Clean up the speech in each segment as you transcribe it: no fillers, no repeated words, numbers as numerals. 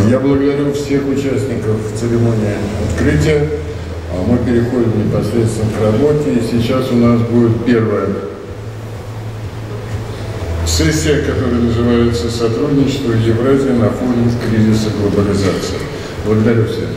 Я благодарю всех участников церемонии открытия. Мы переходим непосредственно к работе. И сейчас у нас будет первая сессия, которая называется «Сотрудничество Евразии на фоне кризиса глобализации». Благодарю всех.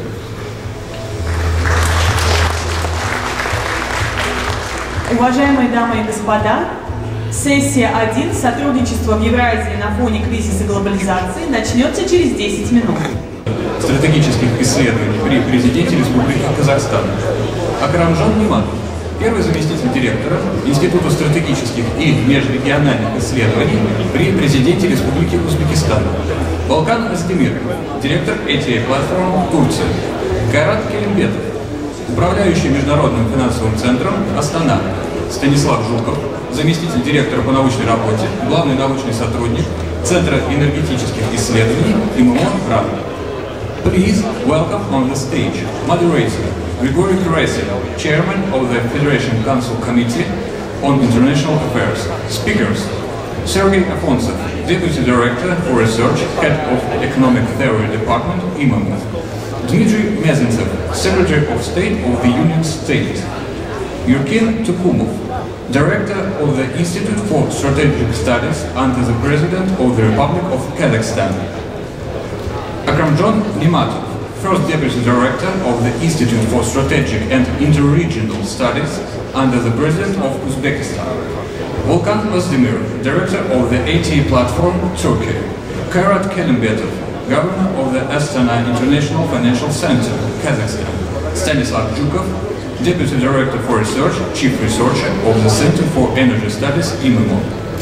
Уважаемые дамы и господа, сессия 1 «Сотрудничество в Евразии на фоне кризиса глобализации» начнется через 10 минут. Стратегических исследований при президенте Республики Казахстан. Акрамжон Ниматов, первый заместитель директора Института стратегических и межрегиональных исследований при президенте Республики Узбекистан. Волкан Аздемир, директор ETA Platform Турция. Кайрат Келимбетов, управляющий Международным финансовым центром Астана. Станислав Жуков, заместитель директора по научной работе, главный научный сотрудник Центра энергетических исследований ИМО РАН. Please welcome on the stage moderator Grigory Kuresin, Chairman of the Federation Council Committee on International Affairs. Speakers: Sergey Afonsov, Deputy Director for Research, Head of Economic Theory Department, IMAMO. Dmitry Mezentsev, Secretary of State of the Union State. Yurkin Tukumov, Director of the Institute for Strategic Studies under the President of the Republic of Kazakhstan. Akramjon Nimatov, First Deputy Director of the Institute for Strategic and Interregional Studies under the President of Uzbekistan. Volkan Özdemir, Director of the ETA Platform, Turkey. Kairat Kelimbetov, Governor of the Astana International Financial Center, Kazakhstan. Stanislav Zhukov, Deputy Director for Research, Chief Researcher of the Center for Energy Studies, IMAMO.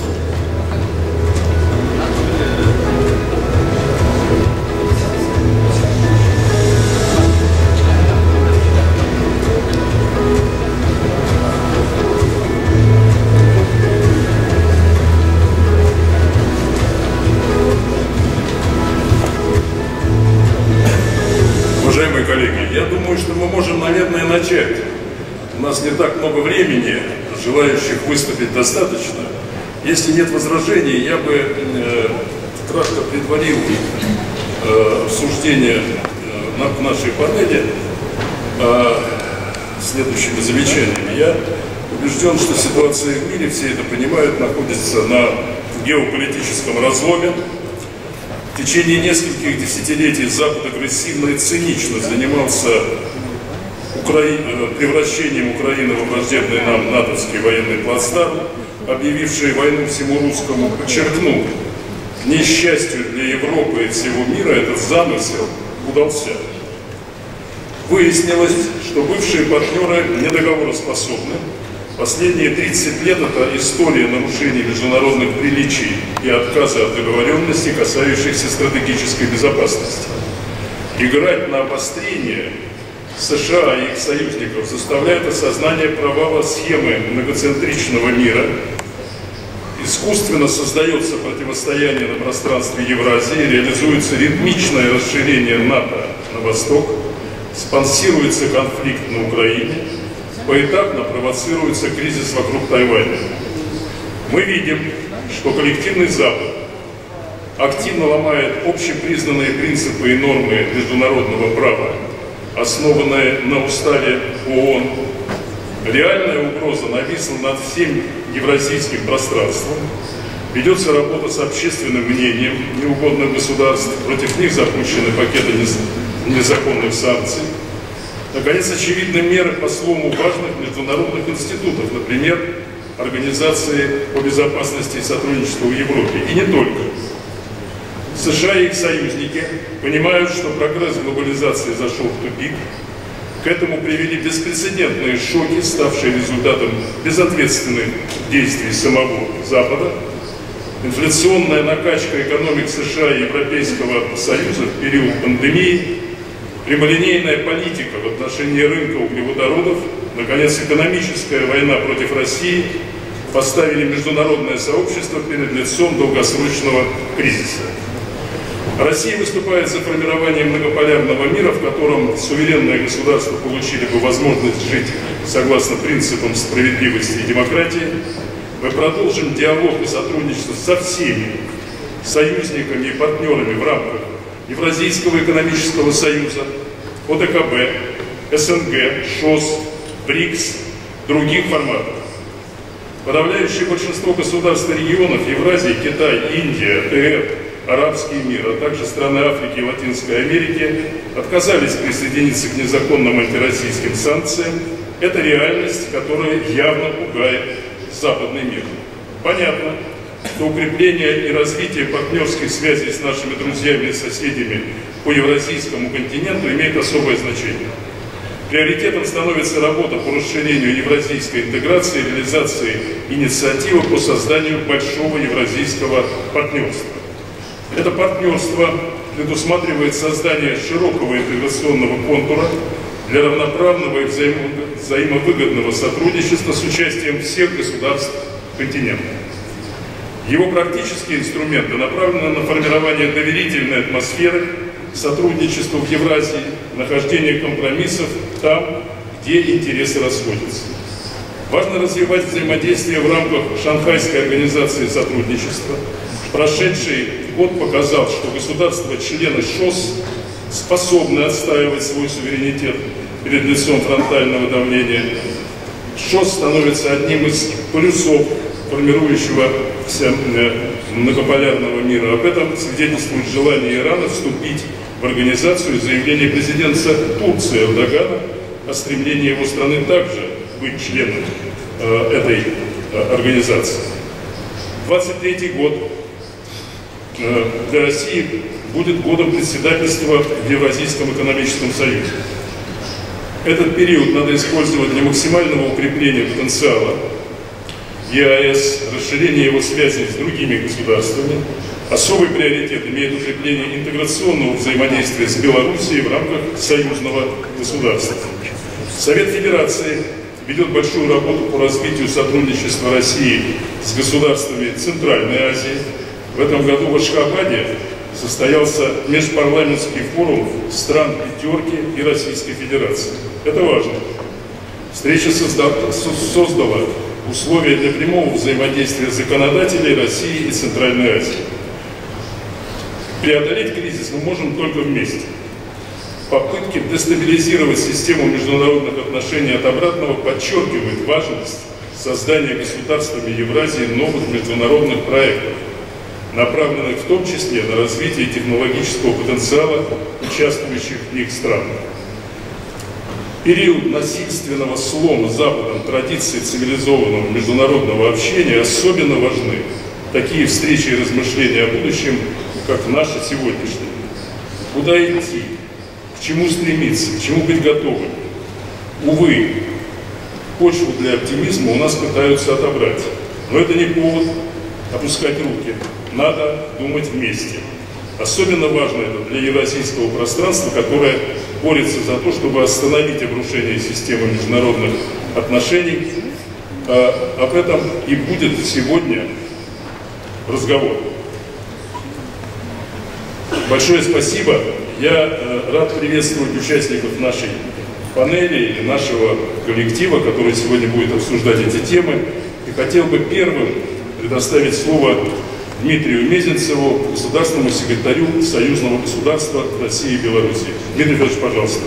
Уважаемые коллеги, я думаю, что мы можем, наверное, начать. У нас не так много времени, желающих выступить достаточно. Если нет возражений, я бы кратко предварил обсуждение в нашей панели следующими замечаниями. Я убежден, что ситуация в мире, все это понимают, находится на геополитическом разломе. В течение нескольких десятилетий Запад агрессивно и цинично занимался превращением Украины в враждебный нам натовский военный плацдарм, объявивший войну всему русскому, подчеркнул: к несчастью для Европы и всего мира этот замысел удался. Выяснилось, что бывшие партнеры недоговороспособны. Последние 30 лет это история нарушений международных приличий и отказа от договоренностей, касающихся стратегической безопасности. Играть на обострение США и их союзников заставляет осознание провала схемы многоцентричного мира. Искусственно создается противостояние на пространстве Евразии, реализуется ритмичное расширение НАТО на восток, спонсируется конфликт на Украине, поэтапно провоцируется кризис вокруг Тайваня. Мы видим, что коллективный Запад активно ломает общепризнанные принципы и нормы международного права, основанные на уставе ООН. Реальная угроза нависла над всем евразийским пространством. Ведется работа с общественным мнением неугодных государств, против них запущены пакеты незаконных санкций. Наконец, очевидны меры по слому важных международных институтов, например, Организации по безопасности и сотрудничеству в Европе. И не только. США и их союзники понимают, что прогресс глобализации зашел в тупик. К этому привели беспрецедентные шоки, ставшие результатом безответственных действий самого Запада. Инфляционная накачка экономик США и Европейского Союза в период пандемии, прямолинейная политика в отношении рынка углеводородов, наконец, экономическая война против России поставили международное сообщество перед лицом долгосрочного кризиса. Россия выступает за формирование многополярного мира, в котором суверенные государства получили бы возможность жить согласно принципам справедливости и демократии. Мы продолжим диалог и сотрудничество со всеми союзниками и партнерами в рамках Евразийского экономического союза, ОДКБ, СНГ, ШОС, БРИКС, других форматов. Подавляющее большинство государств и регионов Евразии, Китай, Индия, ТР, Арабский мир, а также страны Африки и Латинской Америки отказались присоединиться к незаконным антироссийским санкциям. Это реальность, которая явно пугает западный мир. Понятно, что укрепление и развитие партнерских связей с нашими друзьями и соседями по Евразийскому континенту имеет особое значение. Приоритетом становится работа по расширению евразийской интеграции и реализации инициативы по созданию большого евразийского партнерства. Это партнерство предусматривает создание широкого интеграционного контура для равноправного и взаимовыгодного сотрудничества с участием всех государств континента. Его практические инструменты направлены на формирование доверительной атмосферы, сотрудничество в Евразии, нахождение компромиссов там, где интересы расходятся. Важно развивать взаимодействие в рамках Шанхайской организации сотрудничества. Прошедший год показал, что государства-члены ШОС способны отстаивать свой суверенитет перед лицом фронтального давления. ШОС становится одним из полюсов формирующегося многополярного мира. Об этом свидетельствует желание Ирана вступить в организацию и заявление президента Турции Эрдогана о стремлении его страны также быть членом этой организации. 23-й год для России будет годом председательства в Евразийском экономическом союзе. Этот период надо использовать для максимального укрепления потенциала ЕАЭС, расширения его связей с другими государствами. Особый приоритет имеет укрепление интеграционного взаимодействия с Белоруссией в рамках союзного государства. Совет Федерации ведет большую работу по развитию сотрудничества России с государствами Центральной Азии. В этом году в Ашхабаде состоялся межпарламентский форум стран «Пятерки» и Российской Федерации. Это важно. Встреча создала условия для прямого взаимодействия законодателей России и Центральной Азии. Преодолеть кризис мы можем только вместе. Попытки дестабилизировать систему международных отношений от обратного подчеркивают важность создания государствами Евразии новых международных проектов, направленных в том числе на развитие технологического потенциала участвующих в них стран. Период насильственного слома Западом традиций цивилизованного международного общения особенно важны. Такие встречи и размышления о будущем, как наши сегодняшние. Куда идти? К чему стремиться? К чему быть готовым? Увы, почву для оптимизма у нас пытаются отобрать. Но это не повод опускать руки. Надо думать вместе. Особенно важно это для евразийского пространства, которое борется за то, чтобы остановить обрушение системы международных отношений. Об этом и будет сегодня разговор. Большое спасибо. Я рад приветствовать участников нашей панели и нашего коллектива, который сегодня будет обсуждать эти темы. И хотел бы первым предоставить слово Дмитрию Мезенцеву, государственному секретарю Союзного государства России и Белоруссии. Дмитрий Федорович, пожалуйста.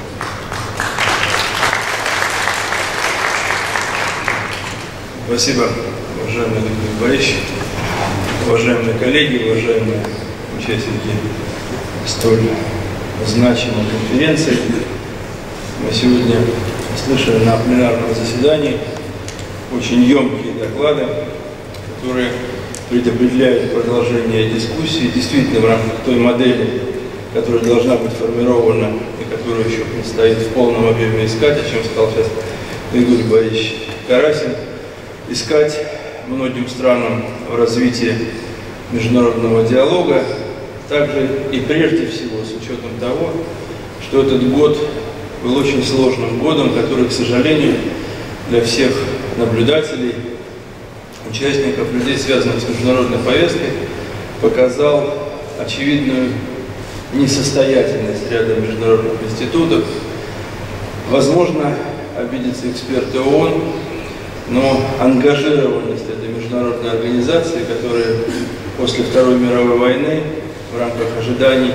Спасибо, уважаемый Дмитрий Борисович, уважаемые коллеги, уважаемые участники столь значимой конференции. Мы сегодня слышали на пленарном заседании очень емкие доклады, которые предопределяют продолжение дискуссии действительно в рамках той модели, которая должна быть формирована и которую еще предстоит в полном объеме искать, о чем сказал сейчас Григорий Борисович Карасин, искать многим странам в развитии международного диалога, также и прежде всего с учетом того, что этот год был очень сложным годом, который, к сожалению, для всех наблюдателей, участников, людей, связанных с международной повесткой, показал очевидную несостоятельность ряда международных институтов. Возможно, обидятся эксперты ООН, но ангажированность этой международной организации, которая после Второй мировой войны в рамках ожиданий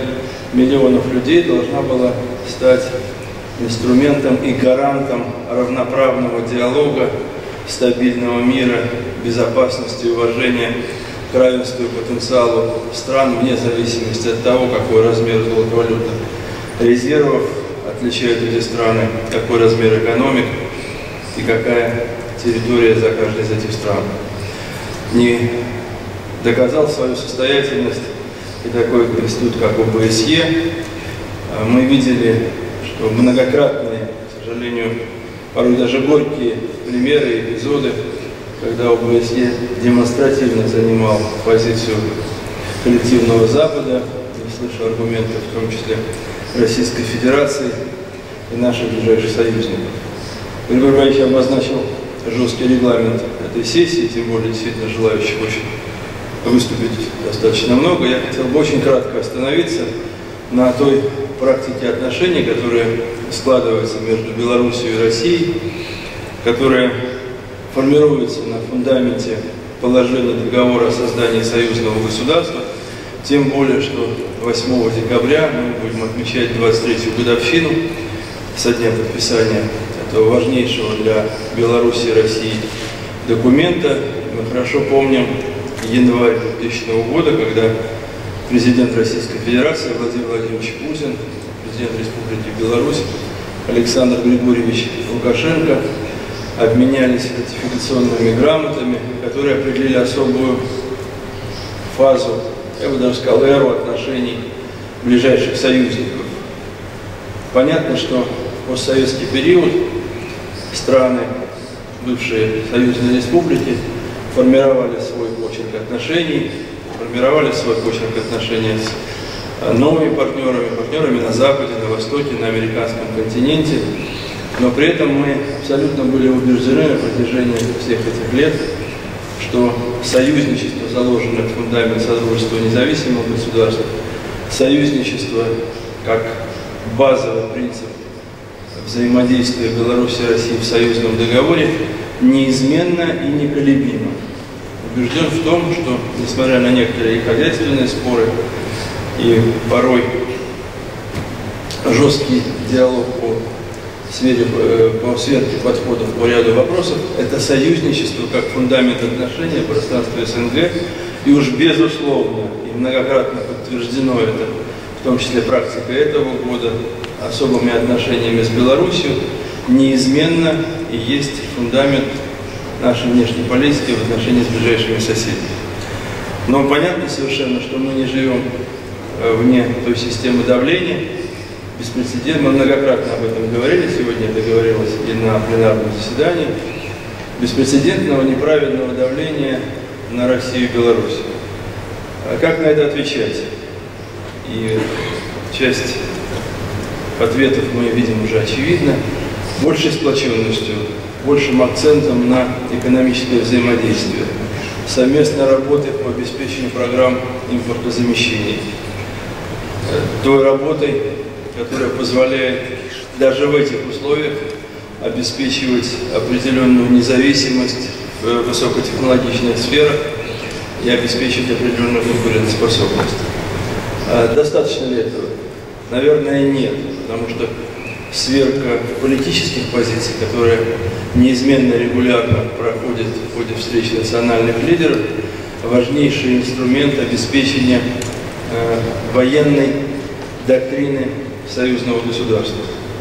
миллионов людей должна была стать инструментом и гарантом равноправного диалога, стабильного мира, безопасности и уважения к равенству и потенциалу стран вне зависимости от того, какой размер золотовалютных резервов отличают эти страны, какой размер экономик и какая территория за каждой из этих стран. Не доказал свою состоятельность и такой институт, как ОБСЕ. Мы видели, что многократные, к сожалению, порой даже горькие примеры и эпизоды, когда ОБСЕ демонстративно занимал позицию коллективного Запада, не слышу аргументов, в том числе Российской Федерации и наших ближайших союзников. Григорий Иванович обозначил жесткий регламент этой сессии, тем более действительно желающих очень выступить достаточно много. Я хотел бы очень кратко остановиться на той практике отношений, которая складывается между Белоруссией и Россией, которая формируется на фундаменте положения договора о создании союзного государства, тем более, что 8 декабря мы будем отмечать 23-ю годовщину со дня подписания этого важнейшего для Беларуси и России документа. Мы хорошо помним январь 2000 года, когда президент Российской Федерации Владимир Владимирович Путин, президент Республики Беларусь Александр Григорьевич Лукашенко обменялись ратификационными грамотами, которые определили особую фазу, я бы даже сказал, эру отношений ближайших союзников. Понятно, что в постсоветский период страны, бывшие союзные республики, формировали свой почерк отношений, с новыми партнерами на Западе, на Востоке, на американском континенте. Но при этом мы абсолютно были убеждены на протяжении всех этих лет, что союзничество, заложенное в фундамент Содружества независимых государств, союзничество как базовый принцип взаимодействия Беларуси и России в союзном договоре, неизменно и неколебимо. Убежден в том, что, несмотря на некоторые хозяйственные споры и порой жесткий диалог по сверке подходов по ряду вопросов, это союзничество как фундамент отношений в пространстве СНГ, и уж безусловно, и многократно подтверждено это, в том числе практикой этого года, особыми отношениями с Беларусью, неизменно и есть фундамент нашей внешней политики в отношении с ближайшими соседями. Но понятно совершенно, что мы не живем вне той системы давления, беспрецедентно, мы многократно об этом говорили, сегодня это говорилось и на пленарном заседании, беспрецедентного неправедного давления на Россию и Беларусь. А как на это отвечать? И часть ответов мы видим уже очевидно. Большей сплоченностью, большим акцентом на экономическое взаимодействие, совместной работой по обеспечению программ импортозамещения, той работой, которая позволяет даже в этих условиях обеспечивать определенную независимость в высокотехнологичных сферах и обеспечивать определенную конкурентоспособность. Достаточно ли этого? Наверное, нет, потому что сверка политических позиций, которая неизменно регулярно проходит в ходе встреч национальных лидеров, важнейший инструмент обеспечения военной доктрины союзного государства.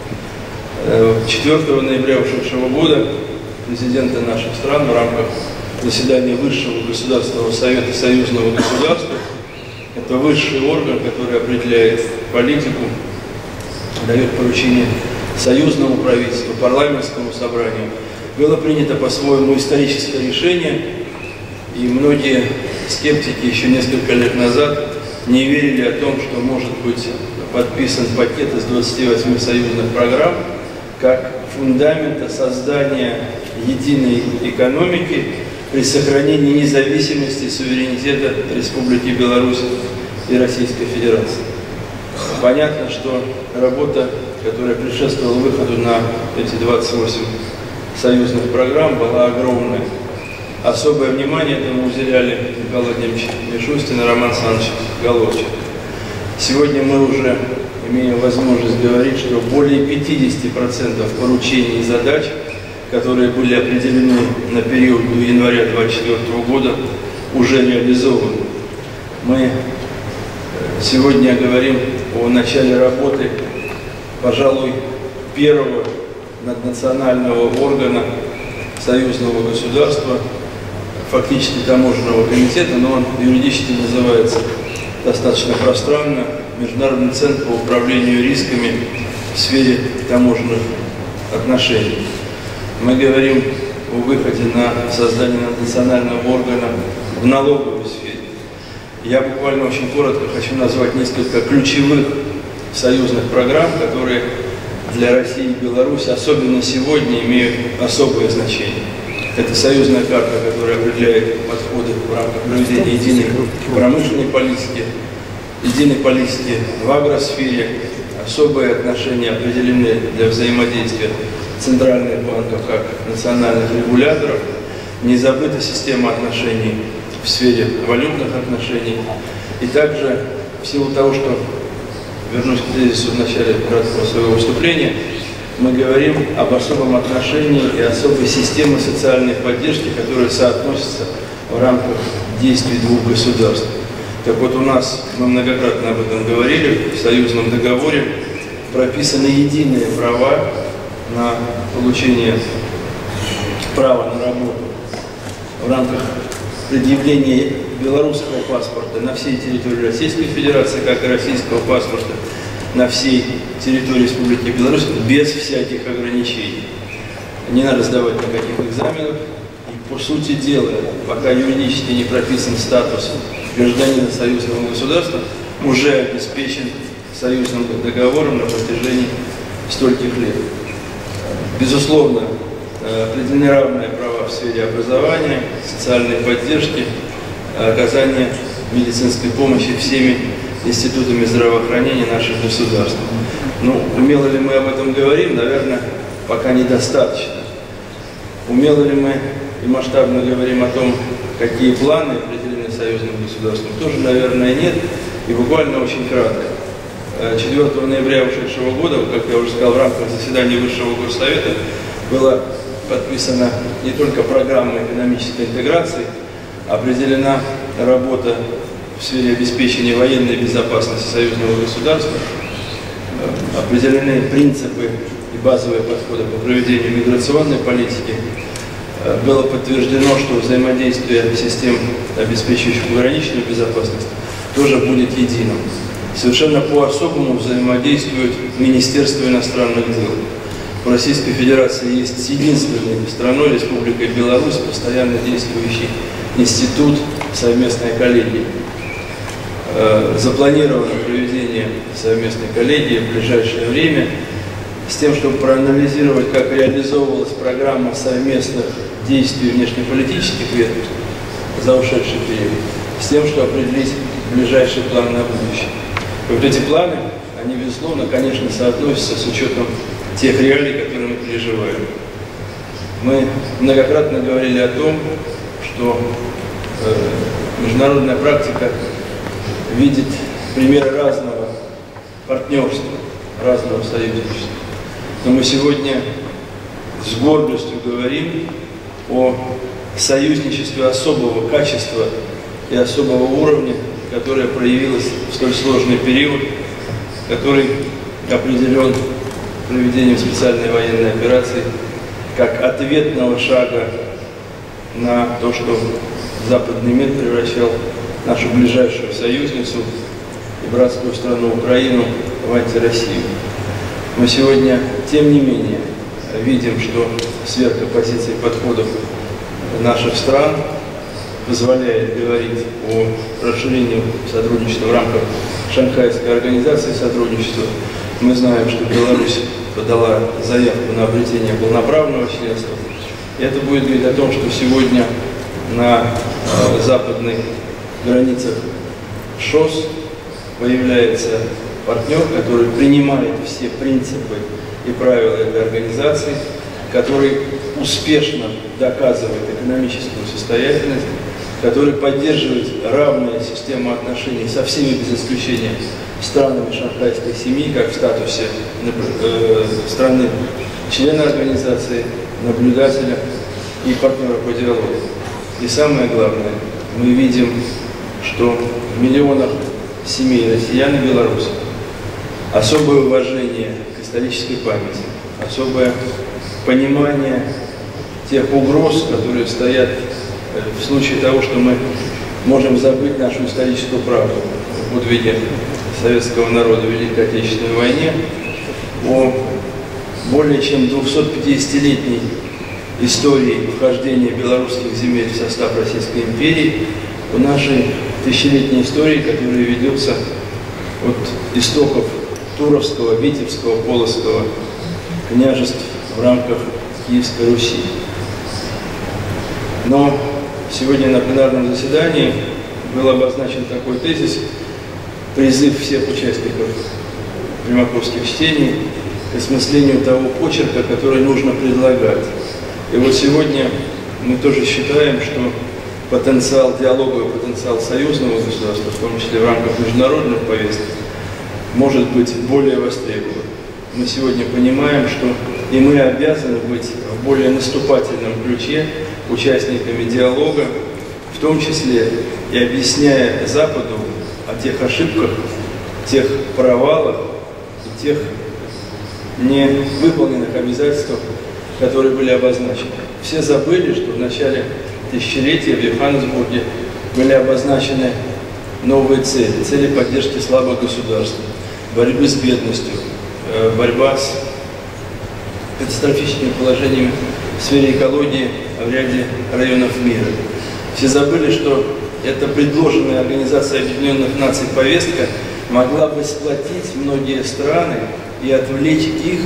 4 ноября ушедшего года президенты наших стран в рамках заседания Высшего Государственного Совета Союзного Государства, это высший орган, который определяет политику, дает поручение союзному правительству, парламентскому собранию, было принято по-своему историческое решение, и многие скептики еще несколько лет назад не верили о том, что может быть подписан пакет из 28 союзных программ как фундамента создания единой экономики при сохранении независимости и суверенитета Республики Беларусь и Российской Федерации. Понятно, что работа, которая предшествовала выходу на эти 28 союзных программ, была огромная. Особое внимание этому уделяли Николай Владимирович Мишустин и Роман Александрович Головчик. Сегодня мы уже имеем возможность говорить, что более 50% поручений и задач, которые были определены на период до января 2024 года, уже реализованы. Мы сегодня говорим о начале работы, пожалуй, первого наднационального органа союзного государства, фактически таможенного комитета, но он юридически называется достаточно пространно Международный центр по управлению рисками в сфере таможенных отношений. Мы говорим о выходе на создание национального органа в налоговой сфере. Я буквально очень коротко хочу назвать несколько ключевых союзных программ, которые для России и Беларуси, особенно сегодня, имеют особое значение. Это союзная карта, которая определяет подходы в рамках проведения единой промышленной политики, единой политики в агросфере. Особые отношения определены для взаимодействия центральных банков как национальных регуляторов. Не забыта система отношений в сфере валютных отношений. И также в силу того, что, вернусь к тезису в начале краткого своего выступления, мы говорим об особом отношении и особой системе социальной поддержки, которая соотносится в рамках действий двух государств. Так вот, у нас, мы многократно об этом говорили, в союзном договоре прописаны единые права на получение права на работу в рамках предъявления белорусского паспорта на всей территории Российской Федерации, как и российского паспорта на всей территории Республики Беларусь без всяких ограничений. Не надо сдавать никаких экзаменов. И по сути дела, пока юридически не прописан статус гражданина союзного государства, уже обеспечен союзным договором на протяжении стольких лет. Безусловно, определены равные права в сфере образования, социальной поддержки, оказания медицинской помощи всеми институтами здравоохранения наших государств. Ну, умело ли мы об этом говорим? Наверное, пока недостаточно. Умело ли мы и масштабно говорим о том, какие планы определены союзным государством? Тоже, наверное, нет. И буквально очень кратко. 4 ноября ушедшего года, как я уже сказал, в рамках заседания Высшего Госсовета была подписана не только программа экономической интеграции, определена работа в сфере обеспечения военной безопасности союзного государства, определены принципы и базовые подходы по проведению миграционной политики. Было подтверждено, что взаимодействие систем, обеспечивающих пограничную безопасность, тоже будет единым. Совершенно по-особому взаимодействует Министерство иностранных дел. В Российской Федерации есть единственной страной, Республикой Беларусь, постоянно действующий институт совместной коллегии. Запланировано проведение совместной коллегии в ближайшее время с тем, чтобы проанализировать, как реализовывалась программа совместных действий внешнеполитических ведомств за ушедший период, с тем, чтобы определить ближайший план на будущее. И вот эти планы, они, безусловно, конечно, соотносятся с учетом тех реалий, которые мы переживаем. Мы многократно говорили о том, что международная практика видит примеры разного партнерства, разного союзничества. Но мы сегодня с гордостью говорим о союзничестве особого качества и особого уровня, которое проявилось в столь сложный период, который определен проведением специальной военной операции как ответного шага на то, что западный мир превращал нашу ближайшую союзницу и братскую страну Украину в антироссию. Мы сегодня, тем не менее, видим, что сверка позиций подходов наших стран позволяет говорить о расширении сотрудничества в рамках Шанхайской организации сотрудничества. Мы знаем, что Беларусь подала заявку на обретение полноправного членства. И это будет говорить о том, что сегодня на западных границах ШОС появляется партнер, который принимает все принципы и правила этой организации, который успешно доказывает экономическую состоятельность, который поддерживает равную систему отношений со всеми без исключения странами шанхайской семьи, как в статусе страны члена организации, наблюдателя и партнера по диалогу. И самое главное, мы видим, что в миллионах семей россиян и белорусов особое уважение к исторической памяти, особое понимание тех угроз, которые стоят в случае того, что мы можем забыть нашу историческую правду в подвиге советского народа в Великой Отечественной войне, о более чем 250-летней истории вхождения белорусских земель в состав Российской империи, о нашей тысячелетней истории, которая ведется от истоков Туровского, Витебского, Полоцкого княжеств в рамках Киевской Руси. Но сегодня на пленарном заседании был обозначен такой тезис, призыв всех участников примаковских чтений к осмыслению того почерка, который нужно предлагать. И вот сегодня мы тоже считаем, что потенциал диалога, потенциал союзного государства, в том числе в рамках международных повесток, может быть более востребован. Мы сегодня понимаем, что и мы обязаны быть в более наступательном ключе участниками диалога, в том числе и объясняя Западу о тех ошибках, тех провалах и тех невыполненных обязательствах, которые были обозначены. Все забыли, что в начале тысячелетия в Йоханнесбурге были обозначены новые цели. Цели поддержки слабых государств, борьбы с бедностью, борьба с катастрофическими положениями в сфере экологии в ряде районов мира. Все забыли, что эта предложенная Организацией Объединенных Наций повестка могла бы сплотить многие страны и отвлечь их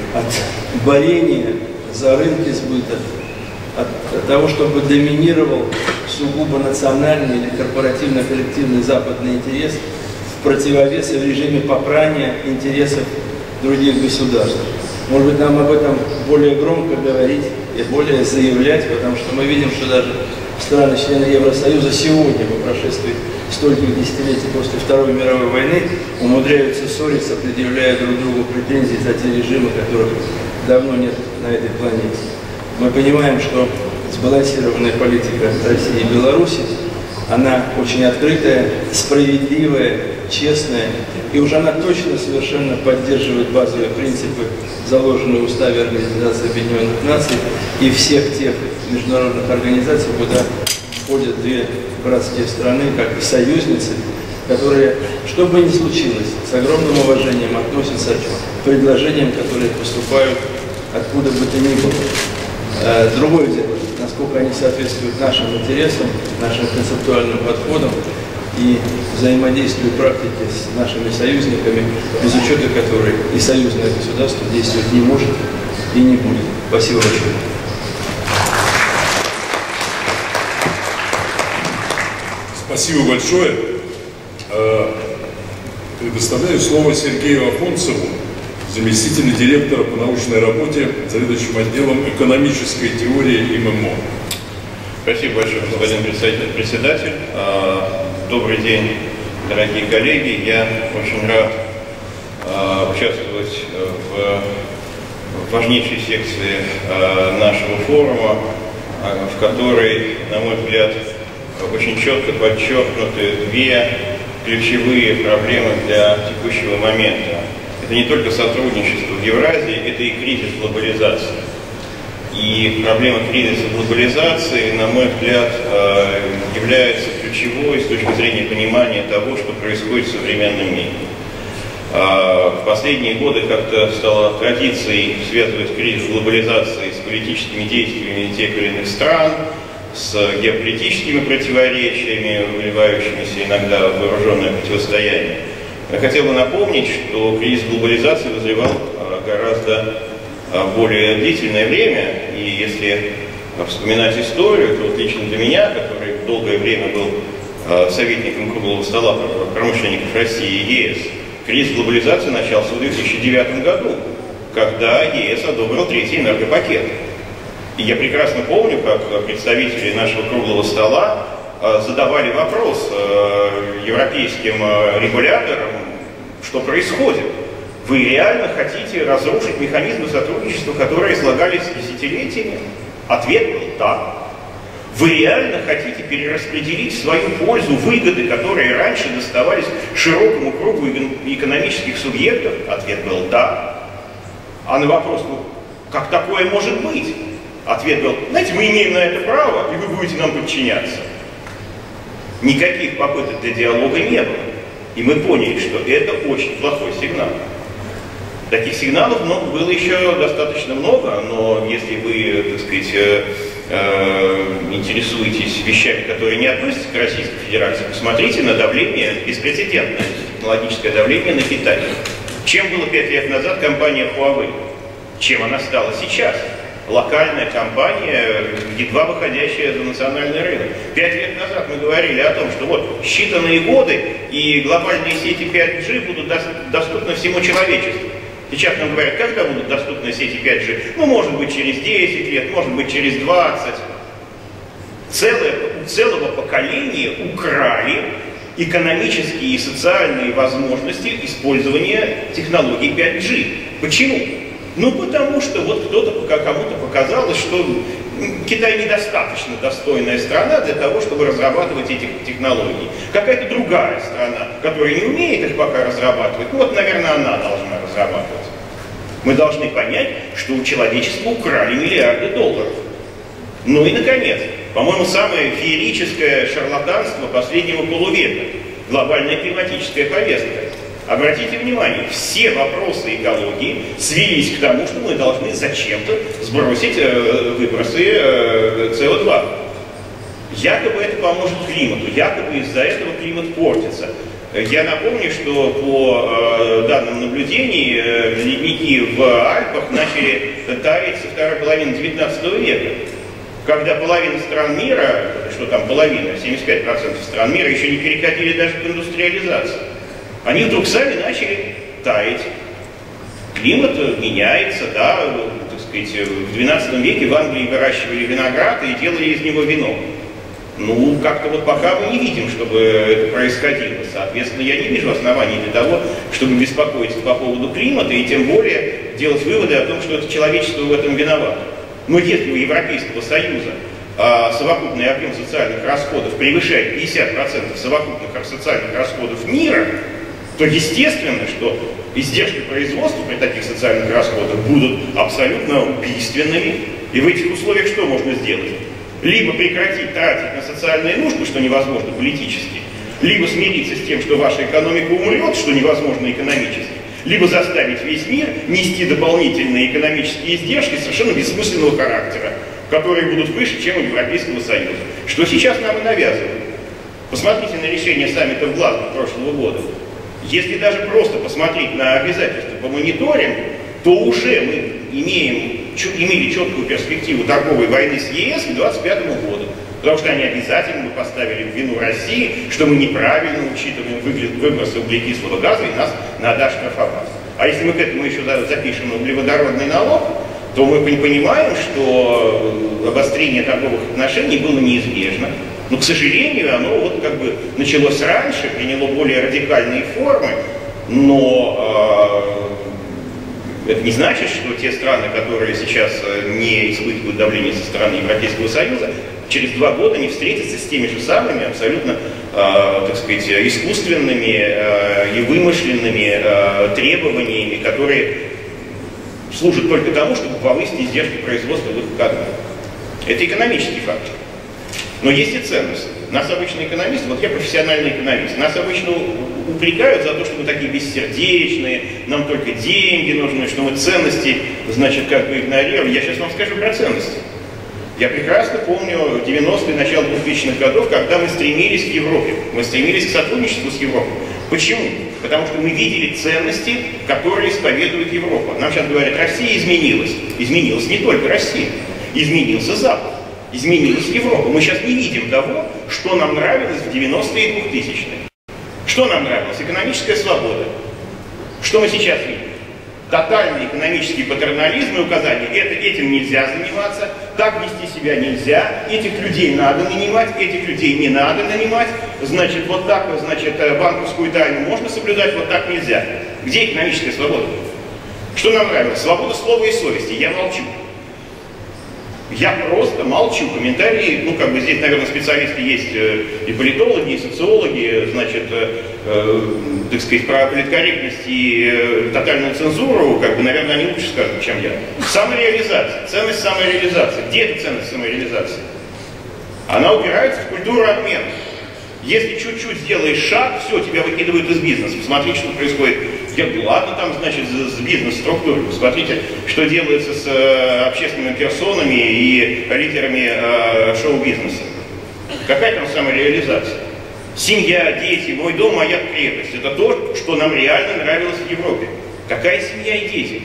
от борения за рынки сбыта, от того, чтобы доминировал сугубо национальный или корпоративно-коллективный западный интерес в противовес и в режиме попрания интересов других государств. Может быть, нам об этом более громко говорить и более заявлять, потому что мы видим, что даже страны-члены Евросоюза сегодня, по прошествии стольких десятилетий после Второй мировой войны, умудряются ссориться, предъявляя друг другу претензии за те режимы, которых давно нет на этой планете. Мы понимаем, что сбалансированная политика России и Беларуси, она очень открытая, справедливая, честная, и уже она точно совершенно поддерживает базовые принципы, заложенные в Уставе Организации Объединенных Наций и всех тех международных организаций, куда входят две братские страны, как и союзницы, которые, что бы ни случилось, с огромным уважением относятся к предложениям, которые поступают откуда бы то ни было. Другое дело, насколько они соответствуют нашим интересам, нашим концептуальным подходам и взаимодействию практики с нашими союзниками, без учета которой и союзное государство действовать не может и не будет. Спасибо большое. Спасибо большое. Предоставляю слово Сергею Афонцеву, заместителю директора по научной работе, заведующему отделом экономической теории ММО. Спасибо большое, господин председатель. Добрый день, дорогие коллеги. Я очень рад участвовать в важнейшей секции нашего форума, в которой, на мой взгляд, очень четко подчеркнуты две ключевые проблемы для текущего момента. Это не только сотрудничество в Евразии, это и кризис глобализации. И проблема кризиса глобализации, на мой взгляд, является ключевой с точки зрения понимания того, что происходит в современном мире. В последние годы как-то стало традицией связывать кризис глобализации с политическими действиями тех или иных стран, с геополитическими противоречиями, выливающимися иногда в вооруженное противостояние. Я хотел бы напомнить, что кризис глобализации вызревал гораздо более длительное время, и если вспоминать историю, то вот лично для меня, который долгое время был советником круглого стола промышленников России и ЕС, кризис глобализации начался в 2009 году, когда ЕС одобрил третий энергопакет. И я прекрасно помню, как представители нашего круглого стола задавали вопрос европейским регуляторам, что происходит. Вы реально хотите разрушить механизмы сотрудничества, которые слагались десятилетиями? Ответ был «да». Вы реально хотите перераспределить в свою пользу выгоды, которые раньше доставались широкому кругу экономических субъектов? Ответ был «да». А на вопрос, ну, как такое может быть? Ответ был: знаете, мы имеем на это право, и вы будете нам подчиняться. Никаких попыток для диалога не было. И мы поняли, что это очень плохой сигнал. Таких сигналов было еще достаточно много, но если вы, так сказать, интересуетесь вещами, которые не относятся к Российской Федерации, посмотрите на давление, беспрецедентное технологическое давление на Китай. Чем была 5 лет назад компания Huawei? Чем она стала сейчас? Локальная компания, едва выходящая за национальный рынок. 5 лет назад мы говорили о том, что вот считанные годы и глобальные сети 5G будут доступны всему человечеству. Сейчас нам говорят, когда будут доступны сети 5G? Ну, может быть, через 10 лет, может быть, через 20. Целого поколения украли экономические и социальные возможности использования технологий 5G. Почему? Ну, потому что вот кому-то показалось, что Китай недостаточно достойная страна для того, чтобы разрабатывать эти технологии. Какая-то другая страна, которая не умеет их пока разрабатывать, ну вот, наверное, она должна разрабатывать. Мы должны понять, что у человечества украли миллиарды долларов. Ну и, наконец, по-моему, самое феерическое шарлатанство последнего полувека – глобальная климатическая повестка. Обратите внимание, все вопросы экологии свелись к тому, что мы должны зачем-то сбросить выбросы СО2. Якобы это поможет климату, якобы из-за этого климат портится. Я напомню, что по данным наблюдений ледники в Альпах начали таять со второй половины 19 века, когда половина стран мира, что там половина, 75% стран мира еще не переходили даже к индустриализации. Они вдруг сами начали таять. Климат меняется, да, так сказать, в 12 веке в Англии выращивали виноград и делали из него вино. Ну, как-то вот пока мы не видим, чтобы это происходило. Соответственно, я не вижу оснований для того, чтобы беспокоиться по поводу климата и тем более делать выводы о том, что это человечество в этом виновато. Но если у Европейского Союза совокупный объем социальных расходов превышает 50% совокупных социальных расходов мира, то естественно, что издержки производства при таких социальных расходах будут абсолютно убийственными. И в этих условиях что можно сделать? Либо прекратить тратить на социальные нужды, что невозможно политически, либо смириться с тем, что ваша экономика умрет, что невозможно экономически, либо заставить весь мир нести дополнительные экономические издержки совершенно бессмысленного характера, которые будут выше, чем у Европейского Союза. Что сейчас нам и навязывают. Посмотрите на решение саммита в Глазго прошлого года. Если даже просто посмотреть на обязательства по мониторингу, то уже мы имели четкую перспективу торговой войны с ЕС к 2025 году. Потому что они обязательно поставили в вину России, что мы неправильно учитываем выбросы углекислого газа и нас надо оштрафовать. А если мы к этому еще запишем углеводородный налог, то мы понимаем, что обострение торговых отношений было неизбежно. Но, к сожалению, оно вот как бы началось раньше, приняло более радикальные формы, но это не значит, что те страны, которые сейчас не испытывают давление со стороны Европейского Союза, через 2 года не встретятся с теми же самыми абсолютно, так сказать, искусственными и вымышленными требованиями, которые служат только тому, чтобы повысить издержки производства в их экономике. Это экономический фактор. Но есть и ценности. Нас обычно экономисты, вот я профессиональный экономист, нас обычно упрекают за то, что мы такие бессердечные, нам только деньги нужны, что мы ценности, значит, как бы игнорируем. Я сейчас вам скажу про ценности. Я прекрасно помню 90-е, начало 2000-х годов, когда мы стремились к Европе, мы стремились к сотрудничеству с Европой. Почему? Потому что мы видели ценности, которые исповедует Европа. Нам сейчас говорят, Россия изменилась. Изменилась не только Россия, изменился Запад. Изменилась Европа. Мы сейчас не видим того, что нам нравилось в 90-е и 2000-е. Что нам нравилось? Экономическая свобода. Что мы сейчас видим? тотальный экономический патернализм и указание, этим нельзя заниматься, так вести себя нельзя, этих людей надо нанимать, этих людей не надо нанимать, значит, вот так, значит, банковскую тайну можно соблюдать, вот так нельзя. Где экономическая свобода? Что нам нравилось? Свобода слова и совести. Я молчу. Я просто молчу. Комментарии, ну, как бы здесь, наверное, специалисты есть и политологи, и социологи, значит, так сказать, про политкорректность и тотальную цензуру, как бы, наверное, они лучше скажут, чем я. Самореализация. Ценность самореализации. Где эта ценность самореализации? Она упирается в культуру обмена. Если чуть-чуть сделаешь шаг, все, тебя выкидывают из бизнеса. Посмотрите, что происходит. Ладно, там, значит, с бизнес-структурой. Посмотрите, что делается с общественными персонами и лидерами шоу-бизнеса. Какая там самореализация? Семья, дети, мой дом, моя крепость. Это то, что нам реально нравилось в Европе. Какая семья и дети?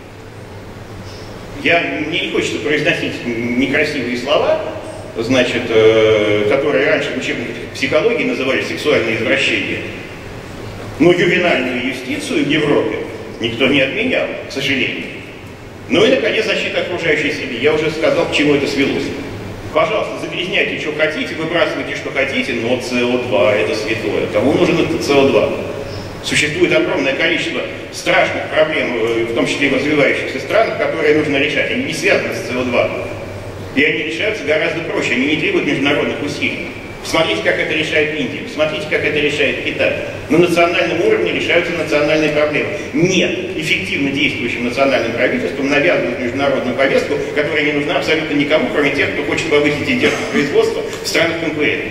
Мне не хочется произносить некрасивые слова, значит, которые раньше в учебниках психологии называли сексуальные извращения. Но ювенальную юстицию в Европе никто не отменял, к сожалению. Ну и, наконец, защита окружающей среды. Я уже сказал, к чему это свелось. Пожалуйста, загрязняйте, что хотите, выбрасывайте, что хотите, но СО2 это святое. Кому нужен этот СО2? Существует огромное количество страшных проблем, в том числе и в развивающихся странах, которые нужно решать. Они не связаны с СО2. И они решаются гораздо проще, они не требуют международных усилий. Посмотрите, как это решает Индия, посмотрите, как это решает Китай. На национальном уровне решаются национальные проблемы. Нет, эффективно действующим национальным правительством навязывают международную повестку, которая не нужна абсолютно никому, кроме тех, кто хочет повысить издержки производства в странах конкурентов.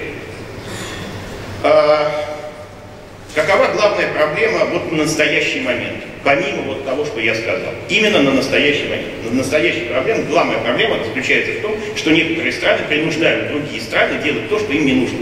Какова главная проблема вот на настоящий момент, помимо вот того, что я сказал? Именно на настоящий момент. Настоящая проблема, главная проблема заключается в том, что некоторые страны принуждают другие страны делать то, что им не нужно.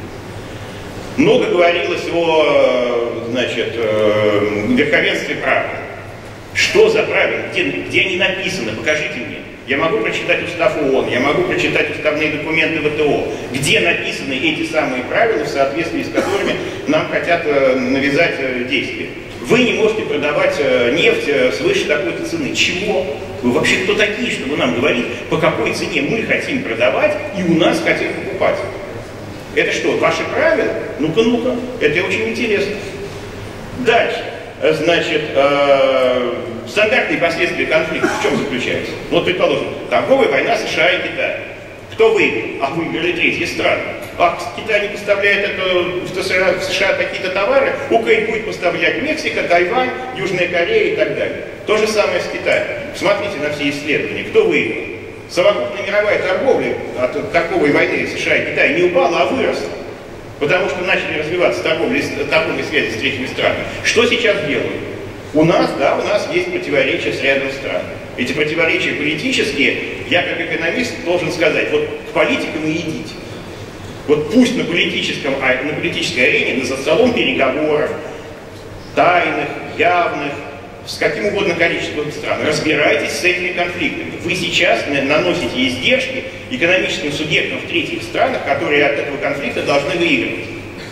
Много говорилось о, значит, верховенстве права. Что за правила? Где они написаны? Покажите мне. Я могу прочитать устав ООН, я могу прочитать уставные документы ВТО, где написаны эти самые правила, в соответствии с которыми нам хотят навязать действия. Вы не можете продавать нефть свыше такой-то цены. Чего? Вы вообще кто такие, чтобы нам говорить, по какой цене мы хотим продавать и у нас хотят покупать? Это что, ваши правила? Ну-ка, ну-ка, это очень интересно. Дальше. Значит, стандартные последствия конфликта в чем заключаются? Вот, предположим, торговая война США и Китая. Кто выиграл? А выиграли третьи страны. А Китай не поставляет это в США какие-то товары, Украина будет поставлять Мексика, Тайвань, Южная Корея и так далее. То же самое с Китаем. Смотрите на все исследования. Кто выиграл? Совокупная мировая торговля от торговой войны США и Китая не упала, а выросла. Потому что начали развиваться торговые связи с третьими странами. Что сейчас делают? У нас есть противоречия с рядом стран. Эти противоречия политические, я как экономист должен сказать, вот к политикам и идите. Вот пусть на политической арене, за столом переговоров, тайных, явных, с каким угодно количеством стран, разбирайтесь с этими конфликтами. Вы сейчас наносите издержки экономическим субъектам в третьих странах, которые от этого конфликта должны выигрывать.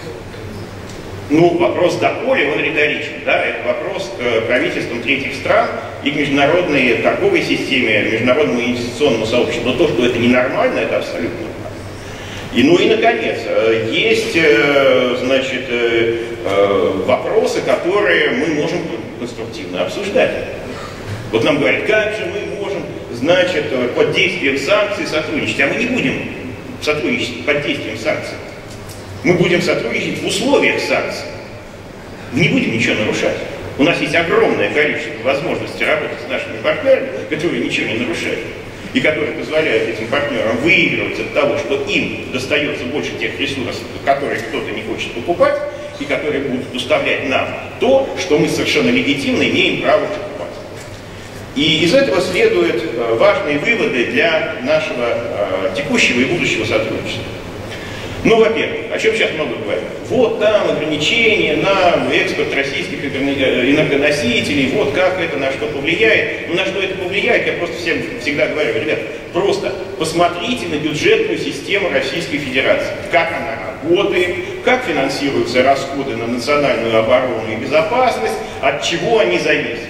Ну, вопрос доколе, он риторичен, да, это вопрос к правительствам третьих стран и к международной торговой системе, международному инвестиционному сообществу. Но то, что это ненормально, это абсолютно нормально. Ну и, наконец, есть, значит, вопросы, которые мы можем конструктивно обсуждать. Вот нам говорят, как же мы можем, значит, под действием санкций сотрудничать, а мы не будем сотрудничать под действием санкций. Мы будем сотрудничать в условиях санкций. Не будем ничего нарушать. У нас есть огромное количество возможностей работать с нашими партнерами, которые ничего не нарушают, и которые позволяют этим партнерам выигрывать от того, что им достается больше тех ресурсов, которые кто-то не хочет покупать, и которые будут доставлять нам то, что мы совершенно легитимно имеем право покупать. И из этого следуют важные выводы для нашего текущего и будущего сотрудничества. Ну, во-первых, о чем сейчас много говорят? Вот там ограничения на экспорт российских энергоносителей, вот как это на что повлияет. Ну, на что это повлияет, я просто всем всегда говорю, ребят, просто посмотрите на бюджетную систему Российской Федерации. Как она работает, как финансируются расходы на национальную оборону и безопасность, от чего они зависят.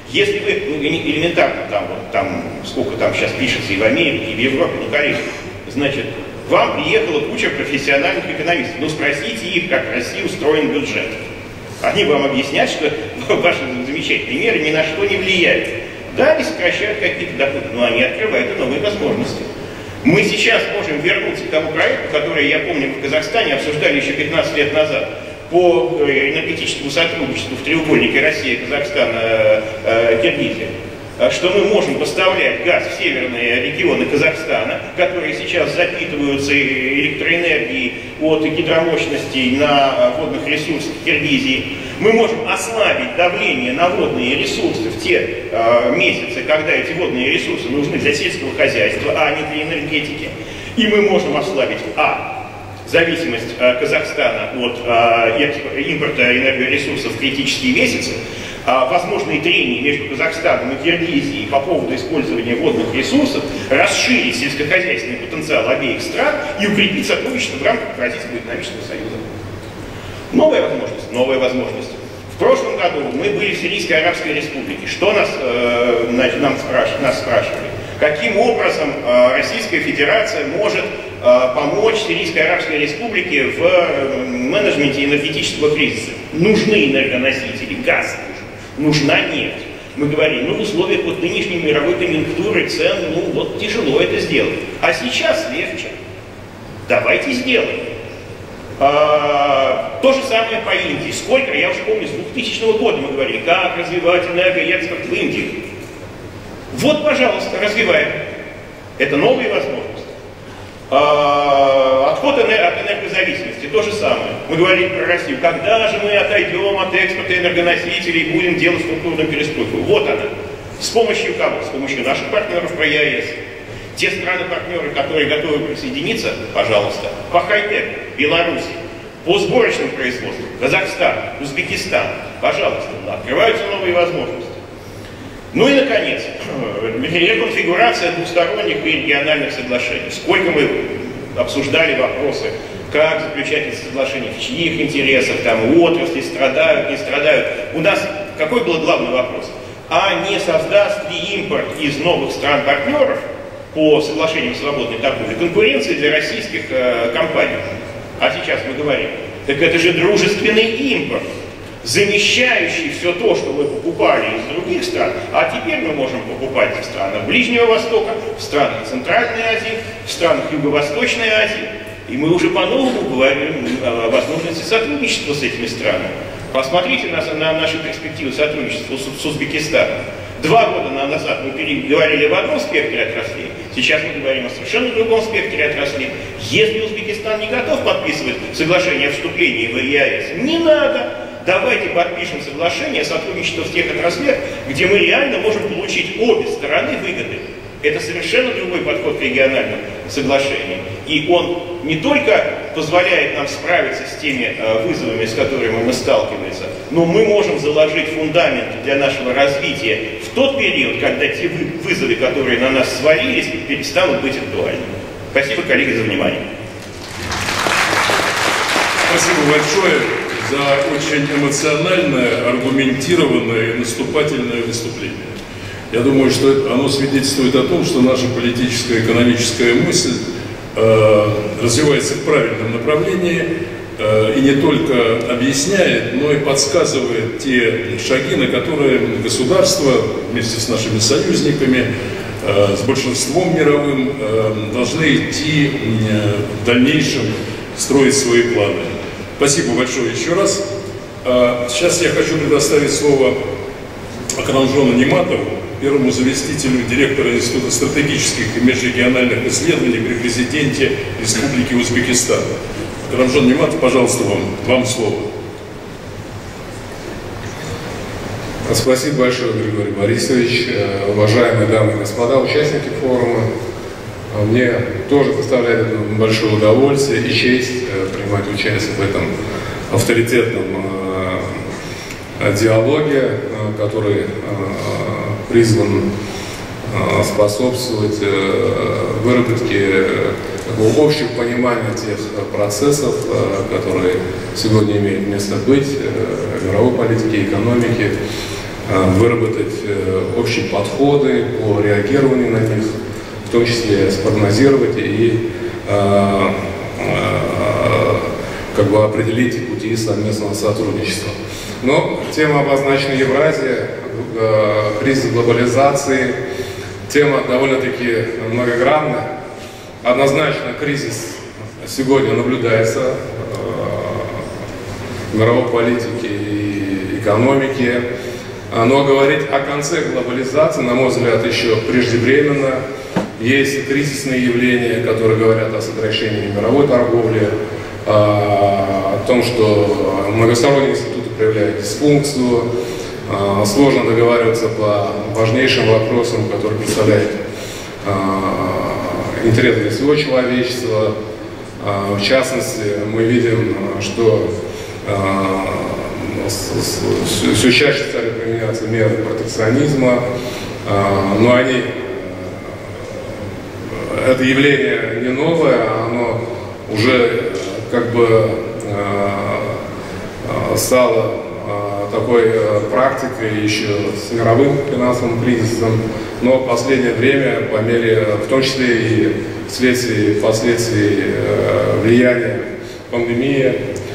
Если вы, ну, элементарно, там, сколько там сейчас пишется и в Америке, и в Европе, ну, конечно, значит, вам приехала куча профессиональных экономистов. Ну, спросите их, как в России устроен бюджет. Они вам объяснят, что ваши замечательные меры ни на что не влияют. Да, они сокращают какие-то доходы, но они открывают новые возможности. Мы сейчас можем вернуться к тому проекту, который, я помню, в Казахстане обсуждали еще 15 лет назад, по энергетическому сотрудничеству в треугольнике Россия, Казахстан, Киргизия, что мы можем поставлять газ в северные регионы Казахстана, которые сейчас запитываются электроэнергией от гидромощностей на водных ресурсах Киргизии. Мы можем ослабить давление на водные ресурсы в те месяцы, когда эти водные ресурсы нужны для сельского хозяйства, а не для энергетики. И мы можем ослабить зависимость Казахстана от импорта энергоресурсов в критические месяцы, возможные трения между Казахстаном и Киргизией по поводу использования водных ресурсов, расширить сельскохозяйственный потенциал обеих стран и укрепить сотрудничество в рамках Евразийского экономического союза. Новая возможность, новая возможность. В прошлом году мы были в Сирийской Арабской Республике. Что нас спрашивали? Каким образом Российская Федерация может помочь Сирийской Арабской Республике в менеджменте энергетического кризиса? Нужны энергоносители, газ нужна нефть. Мы говорим, в условиях вот нынешней мировой конъюнктуры цен, тяжело это сделать. А сейчас легче. Давайте сделаем. То же самое по Индии. Сколько, я уже помню, с 2000 года мы говорили, как развивать энергоэкспорт в Индии. Вот, пожалуйста, развиваем. Это новые возможности. Отход от энергозависимости, то же самое. Мы говорили про Россию. Когда же мы отойдем от экспорта энергоносителей и будем делать структурную перестройку? Вот она. С помощью кого? С помощью наших партнеров по ЕАЭС. Те страны-партнеры, которые готовы присоединиться, пожалуйста, по хай-теку, Беларуси, по сборочным производствам, Казахстан, Узбекистан, пожалуйста, открываются новые возможности. Ну и, наконец, реконфигурация двусторонних и региональных соглашений. Сколько мы обсуждали вопросы, как заключать эти соглашения, в чьих интересах, отрасли страдают, не страдают. У нас какой был главный вопрос? А не создаст ли импорт из новых стран-партнеров по соглашениям свободной торговли конкуренции для российских компаний? А сейчас мы говорим, так это же дружественный импорт, замещающий все то, что мы покупали из других стран, а теперь мы можем покупать в странах Ближнего Востока, в странах Центральной Азии, в странах Юго-Восточной Азии. И мы уже по-новому говорим о возможности сотрудничества с этими странами. Посмотрите на наши перспективы сотрудничества с Узбекистаном. 2 года назад мы говорили в одном спектре отраслей, сейчас мы говорим о совершенно другом спектре отраслей. Если Узбекистан не готов подписывать соглашение о вступлении в ЕАЭС, не надо. Давайте подпишем соглашение о сотрудничестве в тех отраслях, где мы реально можем получить обе стороны выгоды. Это совершенно другой подход к региональным соглашениям. И он не только позволяет нам справиться с теми вызовами, с которыми мы сталкиваемся, но мы можем заложить фундамент для нашего развития в тот период, когда те вызовы, которые на нас свалились, перестанут быть актуальными. Спасибо, коллеги, за внимание. Спасибо большое за очень эмоциональное, аргументированное и наступательное выступление. Я думаю, что оно свидетельствует о том, что наша политическая и экономическая мысль развивается в правильном направлении и не только объясняет, но и подсказывает те шаги, на которые государство вместе с нашими союзниками, с большинством мировым, должны идти в дальнейшем, строить свои планы. Спасибо большое еще раз. Сейчас я хочу предоставить слово Акрамжону Ниматову, первому заместителю директора Института стратегических и межрегиональных исследований при президенте Республики Узбекистан. Акрамжон Ниматов, пожалуйста, вам слово. Спасибо большое, Григорий Борисович, уважаемые дамы и господа, участники форума. Мне тоже доставляет большое удовольствие и честь принимать участие в этом авторитетном диалоге, который призван способствовать выработке такого общего понимания тех процессов, которые сегодня имеют место быть в мировой политике, экономике, выработать общие подходы по реагированию на них, в том числе спрогнозировать и как бы определить пути совместного сотрудничества. Но тема обозначена Евразия, кризис глобализации, тема довольно-таки многогранная. Однозначно кризис сегодня наблюдается в мировой политике и экономике, но говорить о конце глобализации, на мой взгляд, еще преждевременно. Есть кризисные явления, которые говорят о сокращении мировой торговли, о том, что многосторонние институты проявляют дисфункцию, сложно договариваться по важнейшим вопросам, которые представляют интерес для всего человечества. В частности, мы видим, что все чаще стали применяться меры протекционизма, но они, это явление не новое, оно уже как бы стало такой практикой еще с мировым финансовым кризисом, но в последнее время, по мере, в том числе и вследствие последствий влияния пандемии,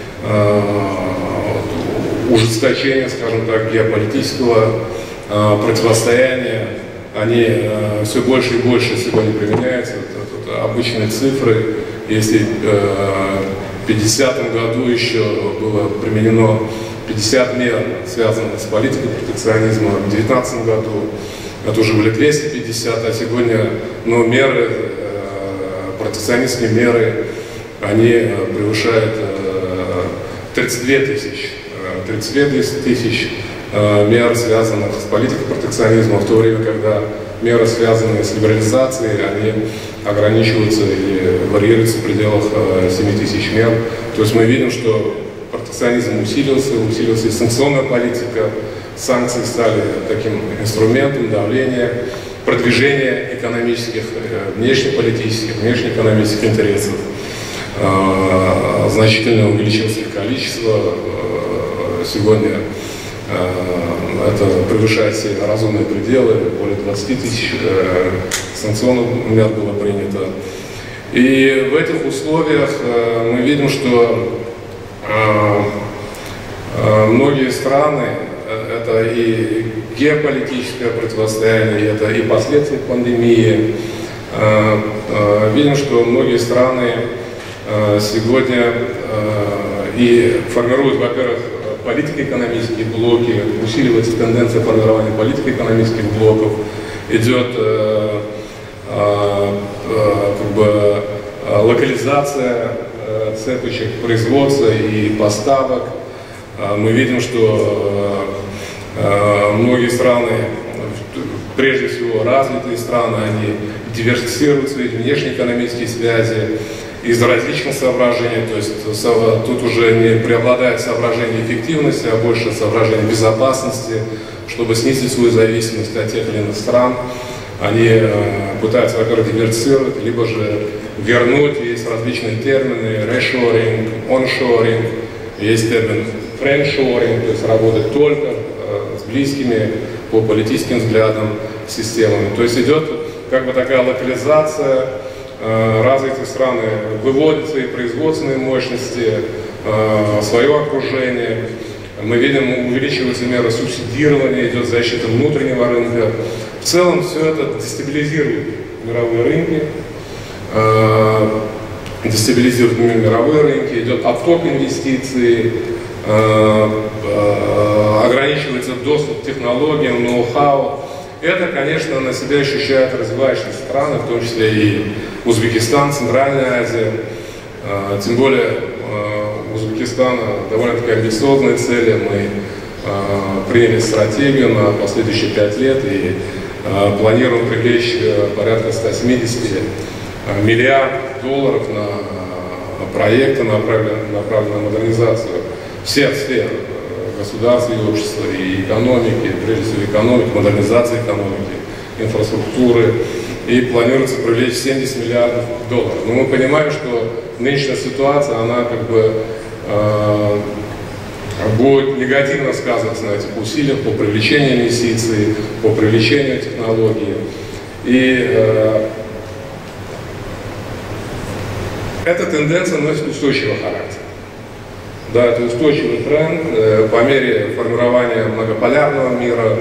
ужесточения, скажем так, геополитического противостояния, они все больше и больше сегодня применяются. Тут обычные цифры. Если в 50-м году еще было применено 50 мер, связанных с политикой протекционизма, в 2019 году это уже были 250, а сегодня меры, протекционистские меры, они превышают 32 тысячи. 32 тысяч мер, связанных с политикой протекционизма, в то время, когда меры, связанные с либерализацией, они ограничиваются или варьируются в пределах 7 тысяч мер. То есть мы видим, что протекционизм усилился и санкционная политика, санкции стали таким инструментом давления, продвижения экономических, внешнеполитических, внешнеэкономических интересов. Значительно увеличилось их количество. Сегодня это превышает все разумные пределы, более 20 тысяч санкционных мер было принято. И в этих условиях мы видим, что многие страны, это и геополитическое противостояние, это и последствия пандемии, видим, что многие страны сегодня и формируют, во-первых, политико-экономические блоки, усиливается тенденция формирования политико-экономических блоков, идет как бы локализация цепочек производства и поставок. Мы видим, что многие страны, прежде всего развитые страны, они диверсифицируют свои внешнеэкономические связи из различных соображений, то есть тут уже не преобладает соображение эффективности, а больше соображение безопасности, чтобы снизить свою зависимость от тех или иных стран. Они пытаются, во-первых, диверсифицировать, либо же вернуть. Есть различные термины: reshoring, onshoring, есть термин friendshoring, то есть работать только с близкими по политическим взглядам системами. То есть идет как бы такая локализация. Развитые страны выводят свои производственные мощности, свое окружение. Мы видим, увеличиваются меры субсидирования, идет защита внутреннего рынка. В целом все это дестабилизирует мировые рынки, идет отток инвестиций, ограничивается доступ к технологиям, ноу-хау. Это, конечно, на себя ощущают развивающиеся страны, в том числе и Узбекистан, Центральная Азия. Тем более у Узбекистана довольно-таки амбициозные цели. Мы приняли стратегию на последующие 5 лет и планируем привлечь порядка 170 миллиардов долларов на проекты, направленные на модернизацию всех сфер государства и общества, и экономики, прежде всего экономики, модернизации экономики, инфраструктуры. И планируется привлечь 70 миллиардов долларов. Но мы понимаем, что нынешняя ситуация, она как бы будет негативно сказываться на этих усилиях по привлечению инвестиций, по привлечению технологий. И эта тенденция носит устойчивый характер. Да, это устойчивый тренд по мере формирования многополярного мира.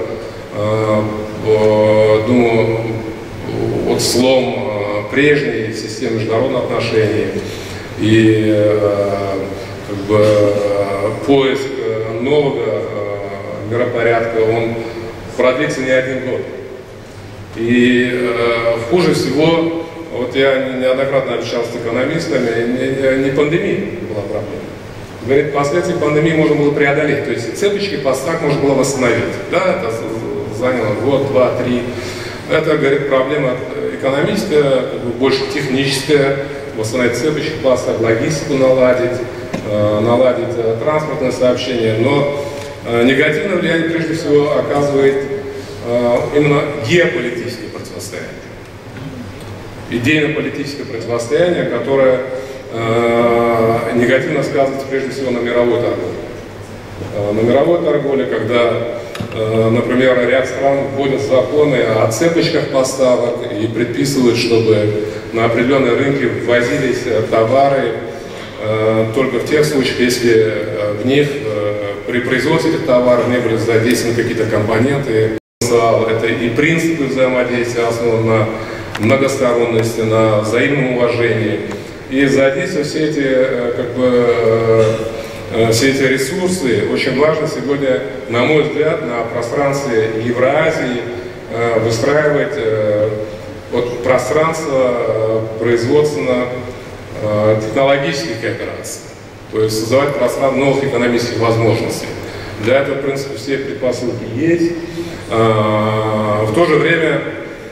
Думаю, вот слом прежней системы международных отношений и как бы поиск нового миропорядка, он продлится не один год. И хуже всего, вот я неоднократно общался с экономистами, не пандемия была проблема. Говорит, последствия пандемии можно было преодолеть, то есть цепочки поставок можно было восстановить. Да, это заняло год, два, три. Это, говорит, проблема экономическая, больше техническая, восстановить цепочки поставок, логистику наладить, транспортное сообщение. Но негативное влияние прежде всего оказывает именно геополитическое противостояние. Идейно-политическое противостояние, которое негативно сказывается прежде всего на мировой торговле. На мировой торговле, когда, например, ряд стран вводят законы о цепочках поставок и предписывают, чтобы на определенные рынки ввозились товары только в тех случаях, если в них при производстве этих товаров не были задействованы какие-то компоненты. Это и принципы взаимодействия основаны на многосторонности, на взаимном уважении. И задействовать все эти ресурсы очень важно сегодня, на мой взгляд, на пространстве Евразии выстраивать пространство производственно-технологических коопераций, то есть создавать пространство новых экономических возможностей. Для этого, в принципе, все предпосылки есть. В то же время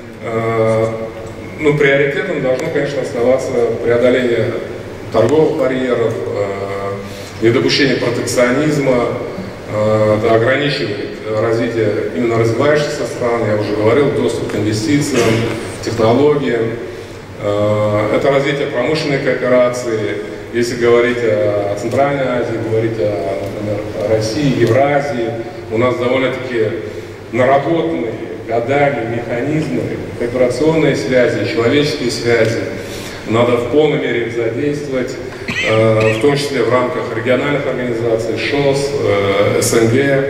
приоритетом должно, конечно, оставаться преодоление торговых барьеров, недопущение протекционизма, ограничивает развитие именно развивающихся стран, я уже говорил, доступ к инвестициям, технологиям. Это развитие промышленной кооперации. Если говорить о Центральной Азии, говорить например, о России, Евразии, у нас довольно-таки наработанные годами механизмы, кооперационные связи, человеческие связи. Надо в полной мере их задействовать, в том числе в рамках региональных организаций, ШОС, СНГ.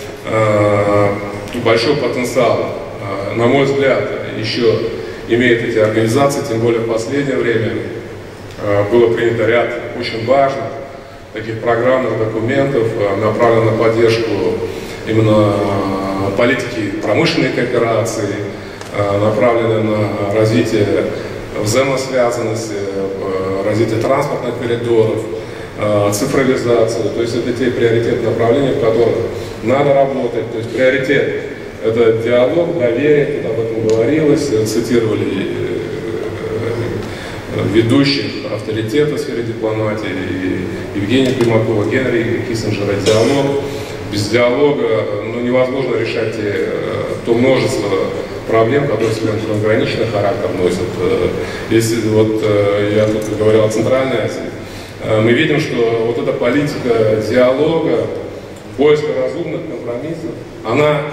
Большой потенциал, на мой взгляд, еще имеют эти организации, тем более в последнее время было принято ряд очень важных таких программных документов, направленных на поддержку именно политики промышленной кооперации, направленные на развитие взаимосвязанности, развитие транспортных коридоров, цифровизацию. То есть это те приоритетные направления, в которых надо работать. То есть приоритет – это диалог, доверие, тут об этом говорилось, цитировали ведущих авторитетов в сфере дипломатии, Евгения Примакова, Генри Киссинджера. Диалог. Без диалога невозможно решать то множество проблем, которые сегодня трансграничный характер носят. Если я тут говорил о Центральной Азии, мы видим, что вот эта политика диалога, поиска разумных компромиссов, она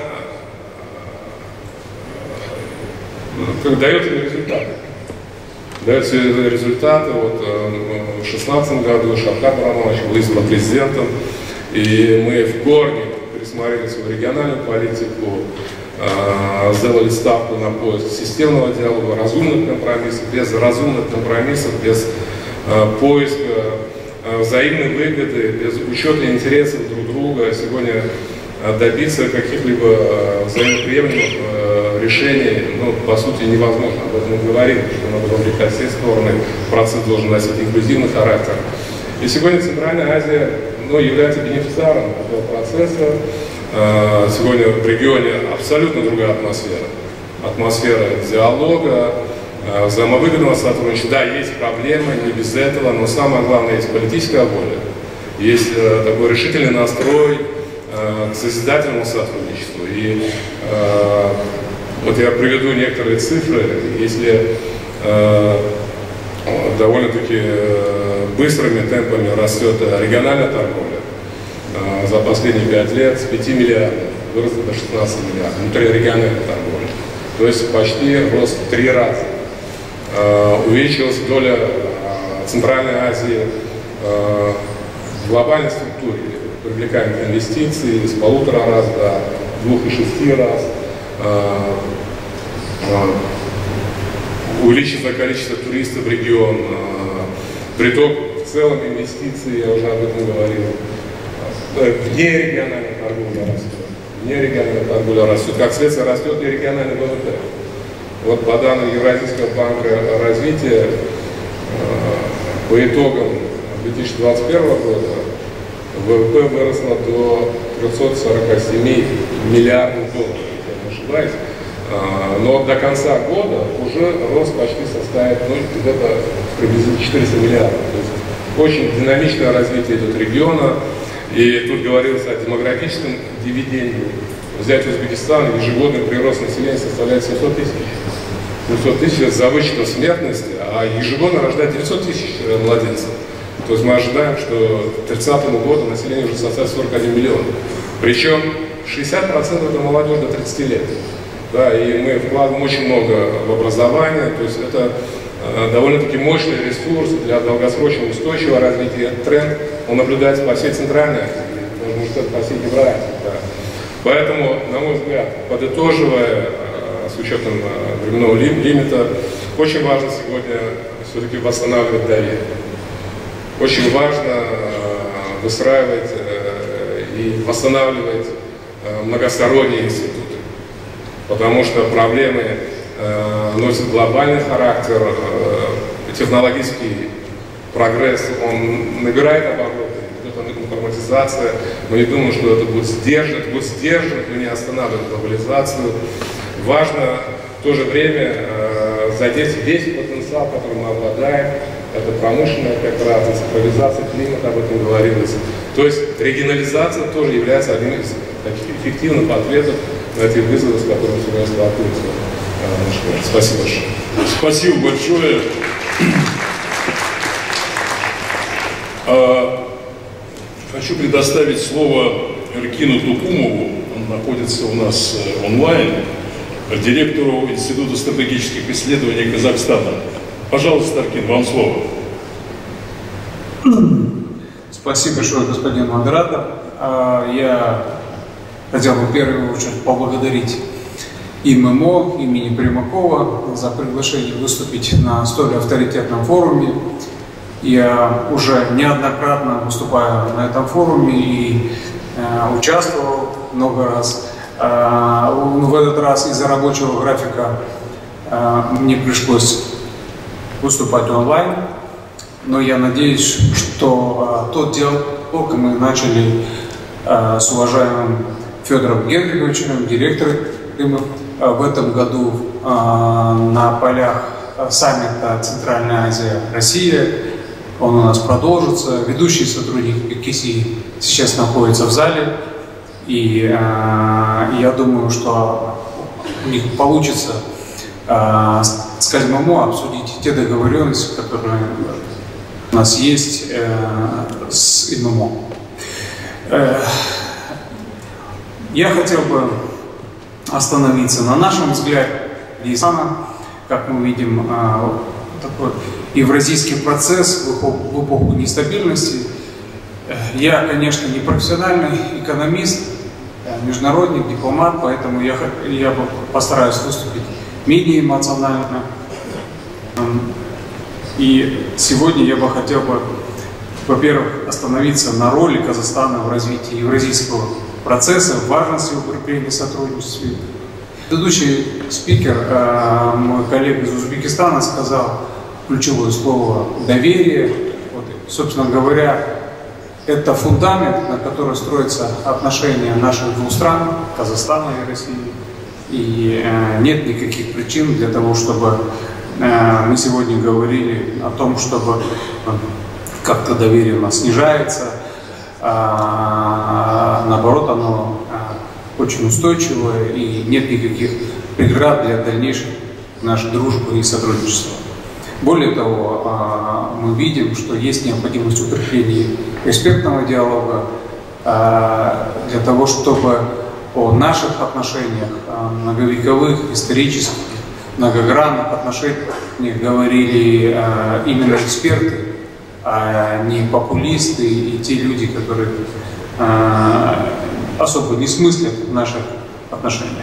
дает себе результаты. Дает себе результаты. В 2016 году Шавкат Рахмонович был избран президентом, и мы в корне пересмотрели свою региональную политику, сделали ставку на поиск системного диалога, разумных компромиссов. Без разумных компромиссов, без поиска взаимной выгоды, без учета интересов друг друга сегодня добиться каких-либо взаимоприемлемых решений, по сути, невозможно. Об этом мы говорили, что надо вовлекать все стороны, процесс должен носить инклюзивный характер. И сегодня Центральная Азия является бенефициаром этого процесса. Сегодня в регионе абсолютно другая атмосфера. Атмосфера диалога, взаимовыгодного сотрудничества. Да, есть проблемы, не без этого, но самое главное, есть политическая воля, есть такой решительный настрой к созидательному сотрудничеству. И я приведу некоторые цифры. Если довольно-таки быстрыми темпами растет региональная торговля, за последние 5 лет с 5 миллиардов выросло до 16 миллиардов внутрирегиональной торговли. То есть почти рост в 3 раза. Увеличилась доля Центральной Азии в глобальной структуре привлекаемых инвестиций с 1,5 раз до 2,6 раз. Увеличится количество туристов в регион, приток в целом инвестиций, я уже об этом говорил. Внерегиональная торговля растет. Внерегиональная торговля растет. Как следствие растет и региональный ВВП. Вот по данным Евразийского банка развития, по итогам 2021 года ВВП выросло до 347 миллиардов долларов, если я не ошибаюсь. Но до конца года уже рост почти составит где-то приблизительно 400 миллиардов. То есть очень динамичное развитие идет региона. И тут говорилось о демографическом дивиденде. Взять Узбекистан, ежегодный прирост населения составляет 700 тысяч. 700 тысяч за вычетом смертности, а ежегодно рождает 900 тысяч младенцев. То есть мы ожидаем, что к 30 году население уже составит 41 миллион. Причем 60% это молодежь до 30 лет. Да, и мы вкладываем очень много в образование, то есть это довольно-таки мощный ресурс для долгосрочного устойчивого развития. Этот тренд, он наблюдается по всей Центральной Азии, даже можно сказать, по всей Евразии. Да. Поэтому, на мой взгляд, подытоживая, с учетом временного лимита, очень важно сегодня все-таки восстанавливать доверие. Очень важно выстраивать и восстанавливать многосторонние институты. Потому что проблемы носят глобальный характер, технологический прогресс, он набирает обороты, идет информатизация. Мы не думаем, что это будет сдерживать, но не останавливать глобализацию. Важно в то же время задеть весь потенциал, которым мы обладаем. Это промышленная как раз, цифровизация климата, об этом говорилось. То есть регионализация тоже является одним из таких эффективных ответов на эти вызовы, с которыми сегодня сталкиваются. Спасибо большое. Спасибо большое. Хочу предоставить слово Эркину Тукумову, он находится у нас онлайн, директору Института стратегических исследований Казахстана. Пожалуйста, Эркин, вам слово. Спасибо большое, господин модератор. Я хотел бы в первую очередь поблагодарить ИММО имени Примакова за приглашение выступить на столь авторитетном форуме. Я уже неоднократно выступаю на этом форуме и участвовал много раз. В этот раз из-за рабочего графика мне пришлось выступать онлайн, но я надеюсь, что тот диалог мы начали с уважаемым Федором Генриховичем, директором в этом году на полях саммита Центральная Азия-Россия. Он у нас продолжится. Ведущий сотрудник КИСИ сейчас находится в зале. И я думаю, что у них получится с Казмамо обсудить те договоренности, которые у нас есть с ИММО. Я хотел бы остановиться на нашем взгляде. Как мы видим, такой евразийский процесс в эпоху нестабильности. Я, конечно, не профессиональный экономист, международник, дипломат, поэтому я постараюсь выступить менее эмоционально. И сегодня я бы хотел бы, во-первых, остановиться на роли Казахстана в развитии евразийского процесса, важности укрепления сотрудничества. Предыдущий спикер, мой коллега из Узбекистана, сказал ключевое слово «доверие». Вот, собственно говоря, это фундамент, на который строятся отношения наших двух стран, Казахстана и России. И нет никаких причин для того, чтобы мы сегодня говорили о том, чтобы как-то доверие у нас снижается. Наоборот, оно очень устойчивое и нет никаких преград для дальнейшей нашей дружбы и сотрудничества. Более того, мы видим, что есть необходимость укрепления экспертного диалога, для того, чтобы о наших отношениях, многовековых, исторических, многогранных отношениях говорили именно эксперты, а не популисты и те люди, которые особо не смыслят наших отношений.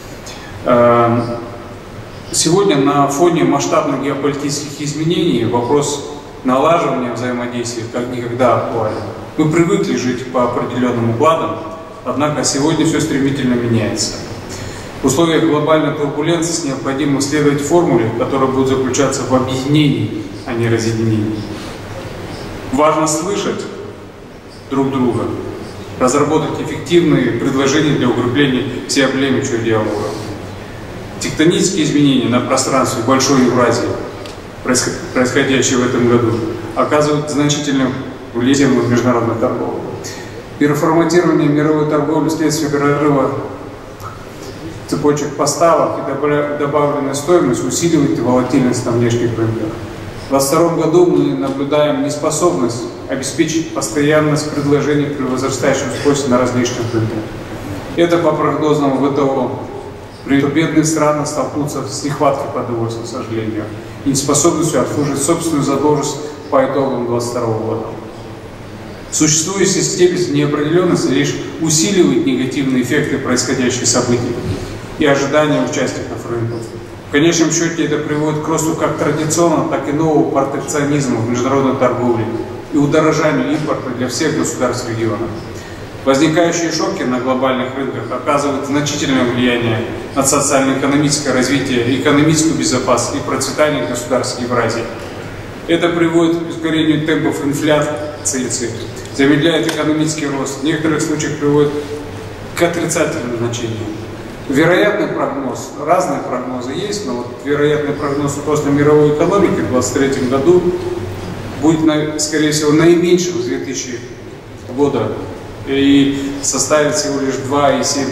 Сегодня на фоне масштабных геополитических изменений вопрос налаживания взаимодействия как никогда актуален. Мы привыкли жить по определенным укладам, однако сегодня все стремительно меняется. В условиях глобальной турбуленции необходимо следовать формуле, которая будет заключаться в объединении, а не разъединении. Важно слышать друг друга, разработать эффективные предложения для укрепления всеобъемлющего диалога. Тектонические изменения на пространстве Большой Евразии, происходящие в этом году, оказывают значительное влияние на международную торговлю. Переформатирование мировой торговли вследствие прерыва цепочек поставок и добавленная стоимость усиливает волатильность на внешних рынках. В 2022 году мы наблюдаем неспособность обеспечить постоянность предложений при возрастающем спросе на различных рынках. Это по прогнозам ВТО. Бедные страны столкнутся с нехваткой продовольствия, к сожалению, и неспособностью обслуживать собственную задолженность по итогам 2022 года. Существующая система неопределенности лишь усиливает негативные эффекты происходящих событий и ожидания участников рынков. В конечном счете это приводит к росту как традиционного, так и нового протекционизма в международной торговле и удорожанию импорта для всех государств региона. Возникающие шоки на глобальных рынках оказывают значительное влияние на социально-экономическое развитие, экономическую безопасность и процветание государств Евразии. Это приводит к ускорению темпов инфляции, замедляет экономический рост, в некоторых случаях приводит к отрицательным значениям. Вероятный прогноз, разные прогнозы есть, но вот вероятный прогноз роста мировой экономики в 2023 году будет, скорее всего, наименьшим с 2000 года и составит всего лишь 2,7%.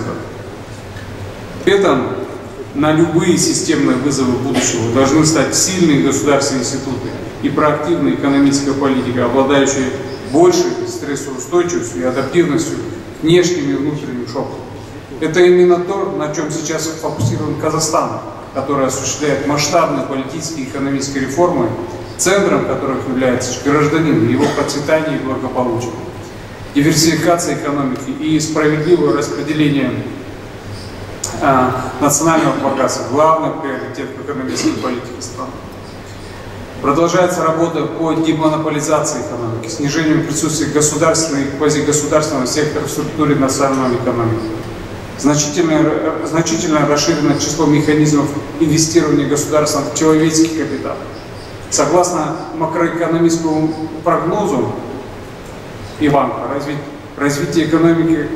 При этом на любые системные вызовы будущего должны стать сильные государственные институты и проактивная экономическая политика, обладающие большей стрессоустойчивостью и адаптивностью к внешним и внутренним шокам. Это именно то, на чем сейчас фокусирован Казахстан, который осуществляет масштабные политические и экономические реформы, центром которых является гражданин, его процветание и благополучие. Диверсификация экономики и справедливое распределение национального богатства – главный приоритет в экономической политике страны. Продолжается работа по демонополизации экономики, снижению присутствия государственного и квазигосударственного сектора в структуре национальной экономики. Значительно расширено число механизмов инвестирования государства в человеческий капитал. Согласно макроэкономическому прогнозу Иванка, развитие экономики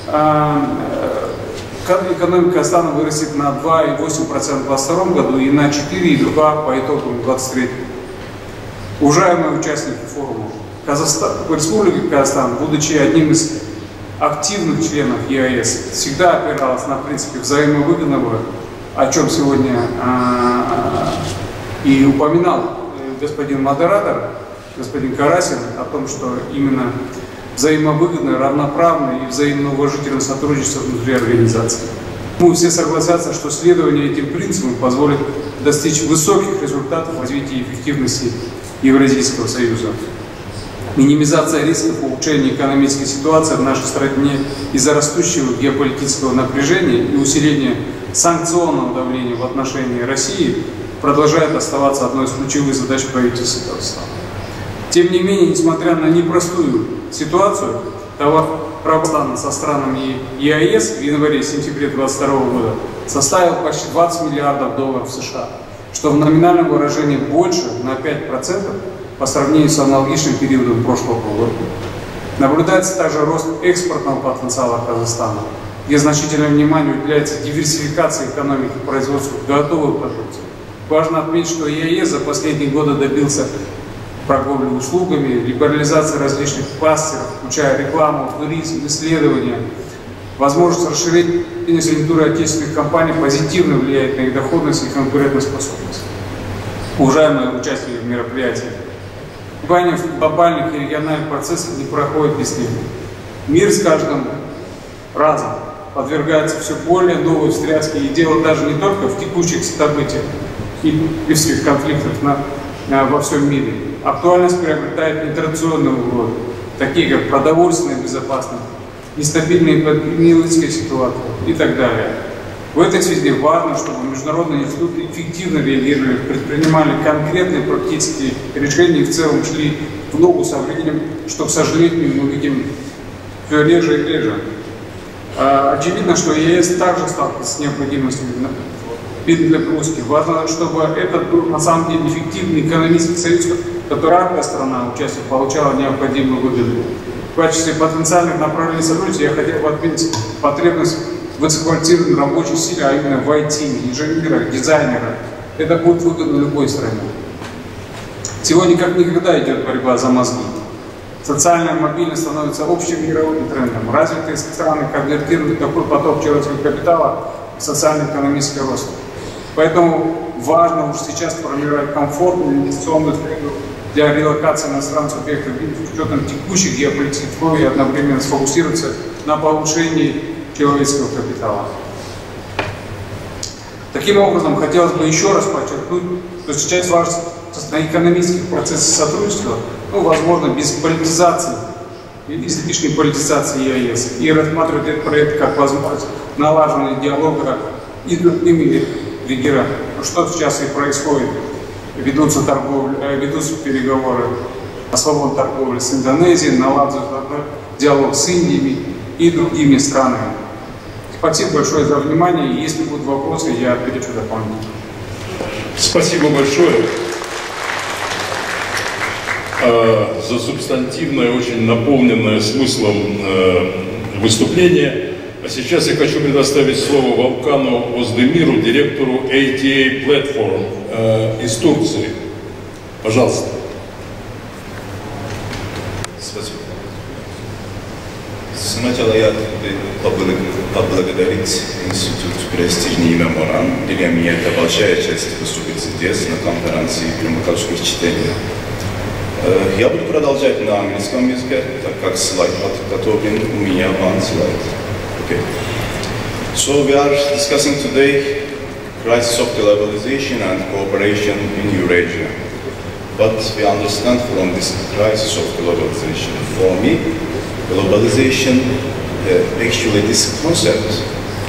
экономика Казахстана вырастет на 2,8% в 2022 году и на 4,2% по итогам 2023. Уважаемые участники форума, Республика Казахстан, будучи одним из активных членов ЕАЭС, всегда опиралась на принципе взаимовыгодного, о чем сегодня и упоминал господин модератор, господин Карасин, о том, что именно взаимовыгодное, равноправное и взаимно уважительное сотрудничество внутри организации. Мы все согласятся, что следование этим принципам позволит достичь высоких результатов в развитии и эффективности Евразийского союза. Минимизация рисков улучшения экономической ситуации в нашей стране из-за растущего геополитического напряжения и усиления санкционного давления в отношении России продолжает оставаться одной из ключевых задач правительства Казахстана. Тем не менее, несмотря на непростую ситуацию, товарооборот со странами ЕАЭС в январе-сентябре 2022 года составил почти $20 миллиардов США, что в номинальном выражении больше на 5% по сравнению с аналогичным периодом прошлого года. Наблюдается также рост экспортного потенциала Казахстана, где значительное внимание уделяется диверсификации экономики производства готовой продукции. Важно отметить, что ЕАЭС за последние годы добился торговли услугами, либерализации различных кластеров, включая рекламу, туризм, исследования. Возможность расширения сектора отечественных компаний позитивно влияет на их доходность и конкурентоспособность. Уважаемые участники мероприятия, внимание в глобальных и региональных процессах не проходит бесследно. Мир с каждым разом подвергается все более новой встряске, и дело даже не только в текущих событиях и близких конфликтах во всем мире. Актуальность приобретает нетрадиционные угрозы, такие как продовольственная безопасность, нестабильная эпидемиологическая ситуация и так далее. В этой связи важно, чтобы международные институты эффективно реагировали, предпринимали конкретные практические решения и в целом шли в ногу со временем, что, к сожалению, мы видим все реже и реже. Очевидно, что ЕС также сталкивается с необходимостью для Беларуси. Важно, чтобы этот был на самом деле эффективный экономический союз, в котором каждая страна участия получала необходимую выгоду. В качестве потенциальных направлений сотрудничества я хотел бы отметить потребность в высококвалифицированной рабочей силе, а именно в IT, инженерах, дизайнерах. Это будет выгодно любой стране. Сегодня как никогда идет борьба за мозги. Социальная мобильность становится общим мировым трендом. Развитые страны конвертируют такой поток человеческого капитала в социально-экономический рост. Поэтому важно уже сейчас формировать комфортную инвестиционную среду для релокации иностранных субъектов с учетом текущих геополитических условий и одновременно сфокусироваться на повышении человеческого капитала. Таким образом, хотелось бы еще раз подчеркнуть, что сейчас важно на экономических процессах сотрудничества, возможно, без политизации, без лишней политизации ЕАЭС, и рассматривать этот проект как возможность налаживания диалога и с другими регионами. Что сейчас и происходит. Ведутся переговоры о свободной торговле с Индонезией, наладывается диалог с Индией и другими странами. Спасибо большое за внимание, и если будут вопросы, я отвечу дополнительно. Спасибо большое за субстантивное, очень наполненное смыслом выступление. А сейчас я хочу предоставить слово Волкану Оздемиру, директору ATA Platform из Турции. Пожалуйста. Спасибо. Сначала я поблагодарить институт «Престижный меморан». Для меня это большая честь выступить здесь, на конференции демократических чтений. Я буду продолжать на английском языке, так как слайд подготовлен у меня one slide. Okay. So we are discussing today crisis of globalization and cooperation in Eurasia. What we understand from this crisis of globalization? For me, globalization, actually this concept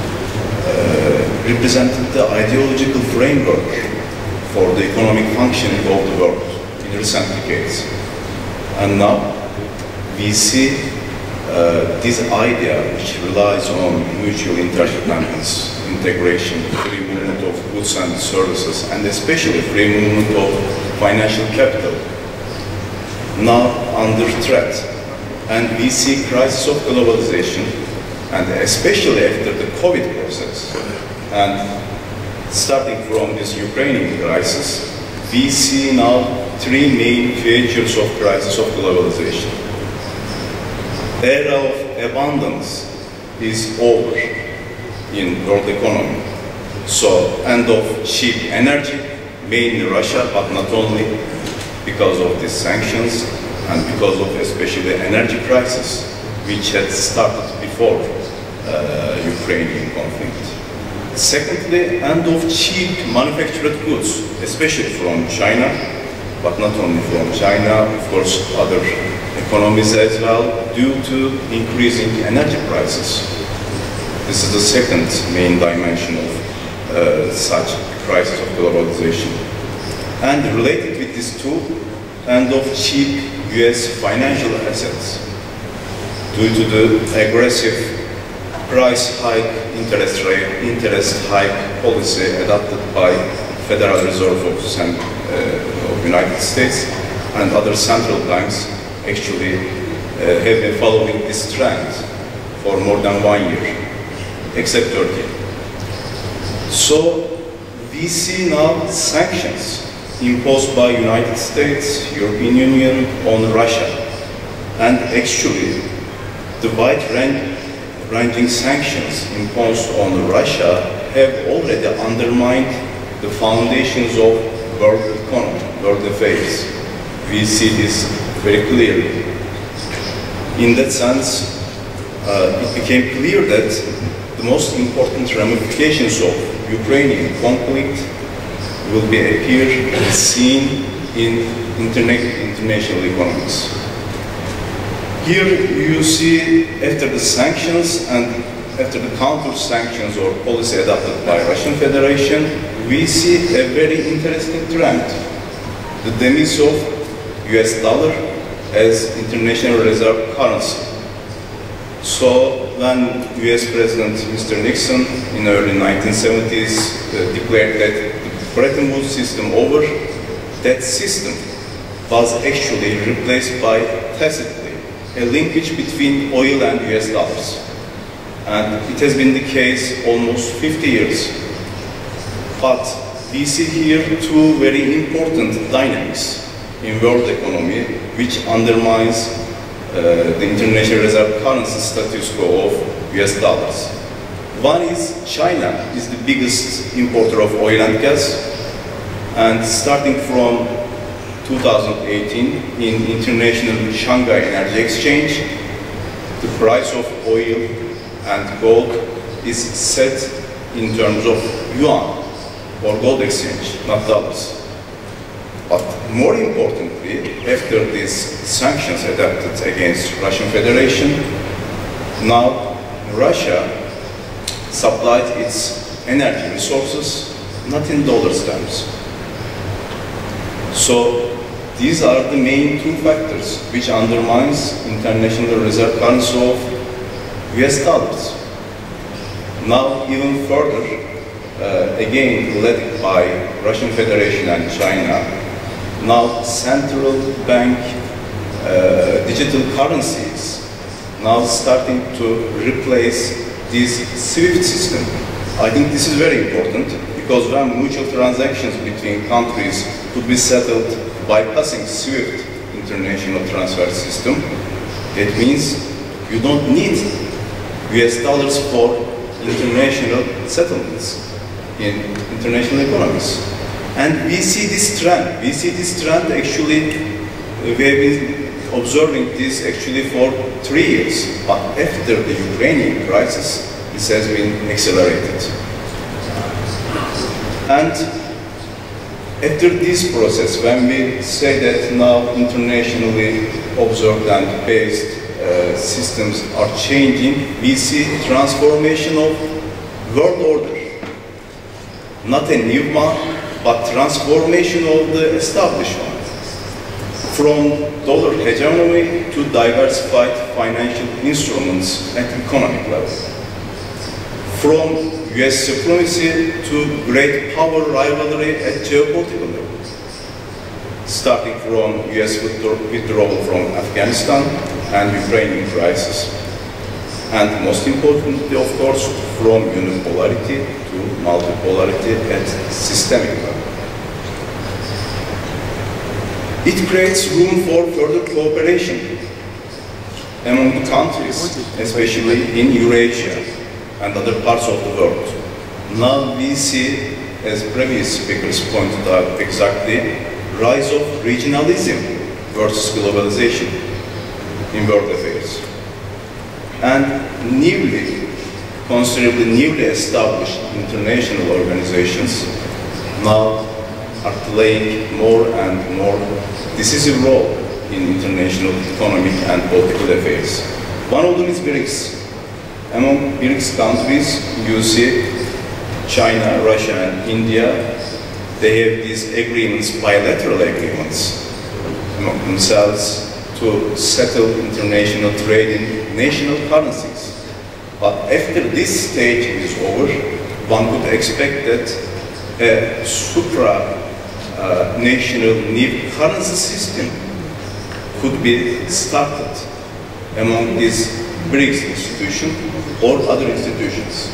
represented the ideological framework for the economic functioning of the world in recent decades. And now we see this idea, which relies on mutual interdependence, integration, free movement of goods and services, and especially free movement of financial capital, now under threat. And we see crisis of globalization, and especially after the COVID process, and starting from this Ukrainian crisis, we see now three main features of crisis of globalization. Era of abundance is over in world economy. So, end of cheap energy, mainly Russia, but not only, because of these sanctions and because of especially the energy crisis, which had started before Ukrainian conflict. Secondly, end of cheap manufactured goods, especially from China, but not only from China, of course, other economies as well, due to increasing energy prices. This is the second main dimension of such crisis of globalization. And related with these two, end of cheap US financial assets, due to the aggressive price hike, interest hike policy adopted by Federal Reserve of United States and other central banks, actually have been following this trend for more than 1 year, except Turkey. So we see now sanctions imposed by United States, European Union on Russia, and actually the wide-ranging sanctions imposed on Russia have already undermined the foundations of world economy, world affairs. We see this very clearly. In that sense, it became clear that the most important ramifications of Ukrainian conflict will be seen in international economics. Here you see, after the sanctions and after the counter-sanctions or policy adopted by Russian Federation, we see a very interesting trend. The demise of US dollar as international reserve currency. So when US President Mr. Nixon in the early 1970s declared that the Bretton Woods system over, that system was actually replaced by tacitly a linkage between oil and US dollars. And it has been the case almost 50 years. But we see here two very important dynamics in world economy which undermines the international reserve currency status quo of US dollars. One is China is the biggest importer of oil and gas, and starting from 2018 in International Shanghai Energy Exchange, the price of oil and gold is set in terms of yuan or gold exchange, not dollars. But more importantly, after these sanctions adopted against Russian Federation, now Russia supplied its energy resources not in dollars terms. So these are the main two factors which undermines international reserve currency of US dollars. Now even further, again led by Russian Federation and China, now central bank digital currencies now starting to replace this SWIFT system. I think this is very important because when mutual transactions between countries could be settled bypassing SWIFT international transfer system, it means you don't need US dollars for international settlements in international economies. And we see this trend. We see this trend actually, we have been observing this actually for 3 years. But after the Ukrainian crisis, this has been accelerated. And after this process, when we say that now internationally observed and based systems are changing, we see transformation of world order. Not a new one, but transformation of the established one. From dollar hegemony to diversified financial instruments at economic level. From US supremacy to great power rivalry at geopolitical level. Starting from US withdrawal from Afghanistan and Ukrainian crisis. And most importantly, of course, from unipolarity to multipolarity at systemic level. It creates room for further cooperation among the countries, especially in Eurasia and other parts of the world. Now we see, as previous speakers pointed out exactly, rise of regionalism versus globalization in world affairs. And considerably newly established international organizations now are playing more and more decisive role in international economic and political affairs. One of them is BRICS. Among BRICS countries, you see China, Russia, and India. They have these agreements, bilateral agreements among themselves to settle international trade in national currencies. But after this stage is over, one could expect that a supranational new currency system could be started among these BRICS institutions or other institutions.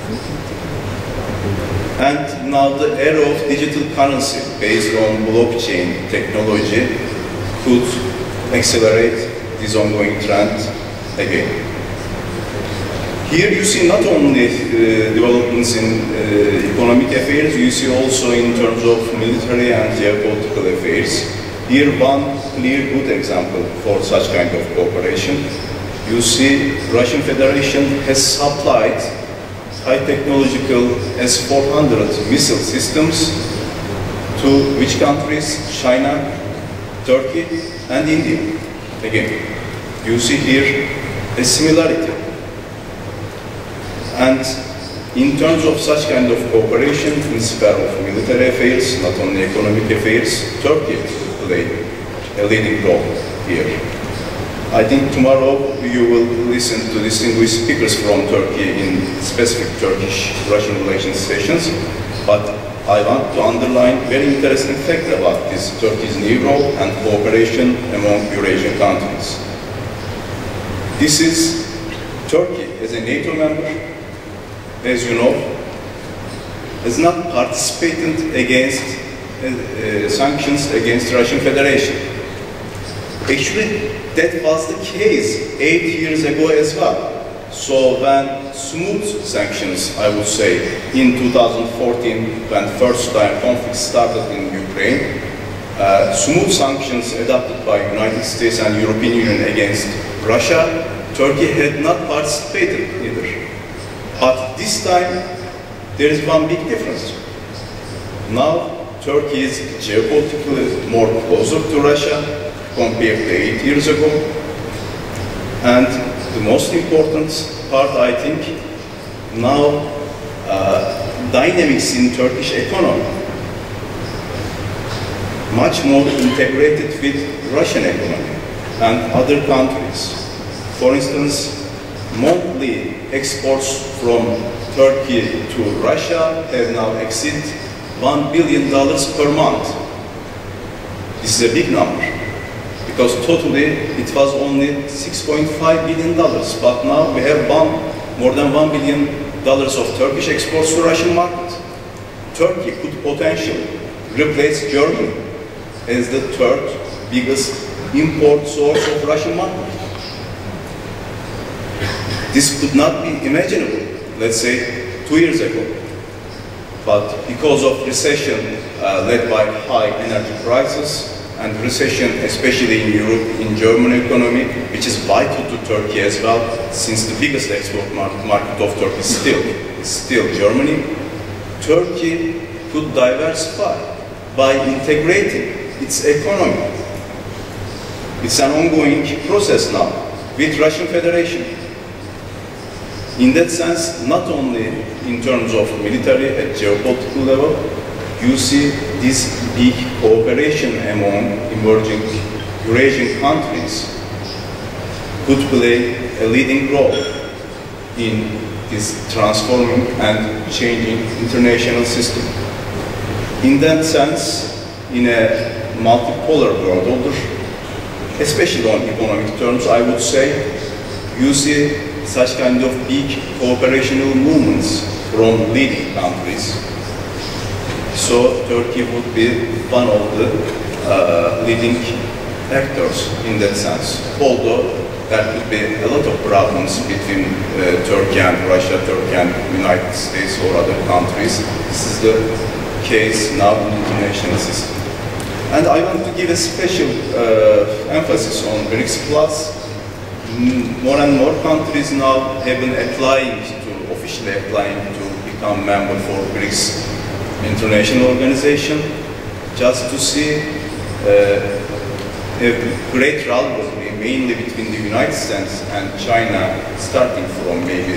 And now the era of digital currency based on blockchain technology could accelerate this ongoing trend again. Here you see not only developments in economic affairs, you see also in terms of military and geopolitical affairs. Here one clear good example for such kind of cooperation. you see Russian Federation has supplied high technological S-400 missile systems to which countries? China, Turkey, and India. Again, you see here a similarity. And in terms of such kind of cooperation in sphere of military affairs, not only economic affairs, Turkey will play a leading role here. I think tomorrow you will listen to distinguished speakers from Turkey in specific Turkish-Russian relations sessions, but I want to underline very interesting fact about this Turkey's new role and cooperation among Eurasian countries. This is Turkey as a NATO member, as you know, has not participated against sanctions against Russian Federation. Actually, that was the case 8 years ago as well. So when smooth sanctions, I would say, in 2014, when first time conflict started in Ukraine, smooth sanctions adopted by United States and European Union against Russia, Turkey had not participated either. But this time, there is one big difference. Now, Turkey is geopolitically more closer to Russia compared to 8 years ago. And the most important part, I think, now dynamics in Turkish economy, much more integrated with Russian economy and other countries. For instance, monthly exports from Turkey to Russia have now exceeded $1 billion per month. This is a big number, because totally it was only $6.5 billion, but now we have more than $1 billion of Turkish exports to Russian market. Turkey could potentially replace Germany as the third biggest import source of Russian market. This could not be imaginable, let's say, 2 years ago. But because of recession led by high energy prices and recession, especially in Europe, in German economy, which is vital to Turkey as well, since the biggest export market of Turkey is still Germany, Turkey could diversify by integrating its economy. It's an ongoing process now with Russian Federation. In that sense, not only in terms of military at geopolitical level, you see this big cooperation among emerging Eurasian countries could play a leading role in this transforming and changing international system. In that sense, in a multipolar world order, especially on economic terms, I would say, you see such kind of big cooperational movements from leading countries. So Turkey would be one of the leading actors in that sense. Although there could be a lot of problems between Turkey and Russia, Turkey and United States or other countries. This is the case now in the international system. And I want to give a special emphasis on BRICS Plus. More and more countries now have been officially applying to become member for BRICS international organization, just to see a great rivalry, mainly between the United States and China, starting from maybe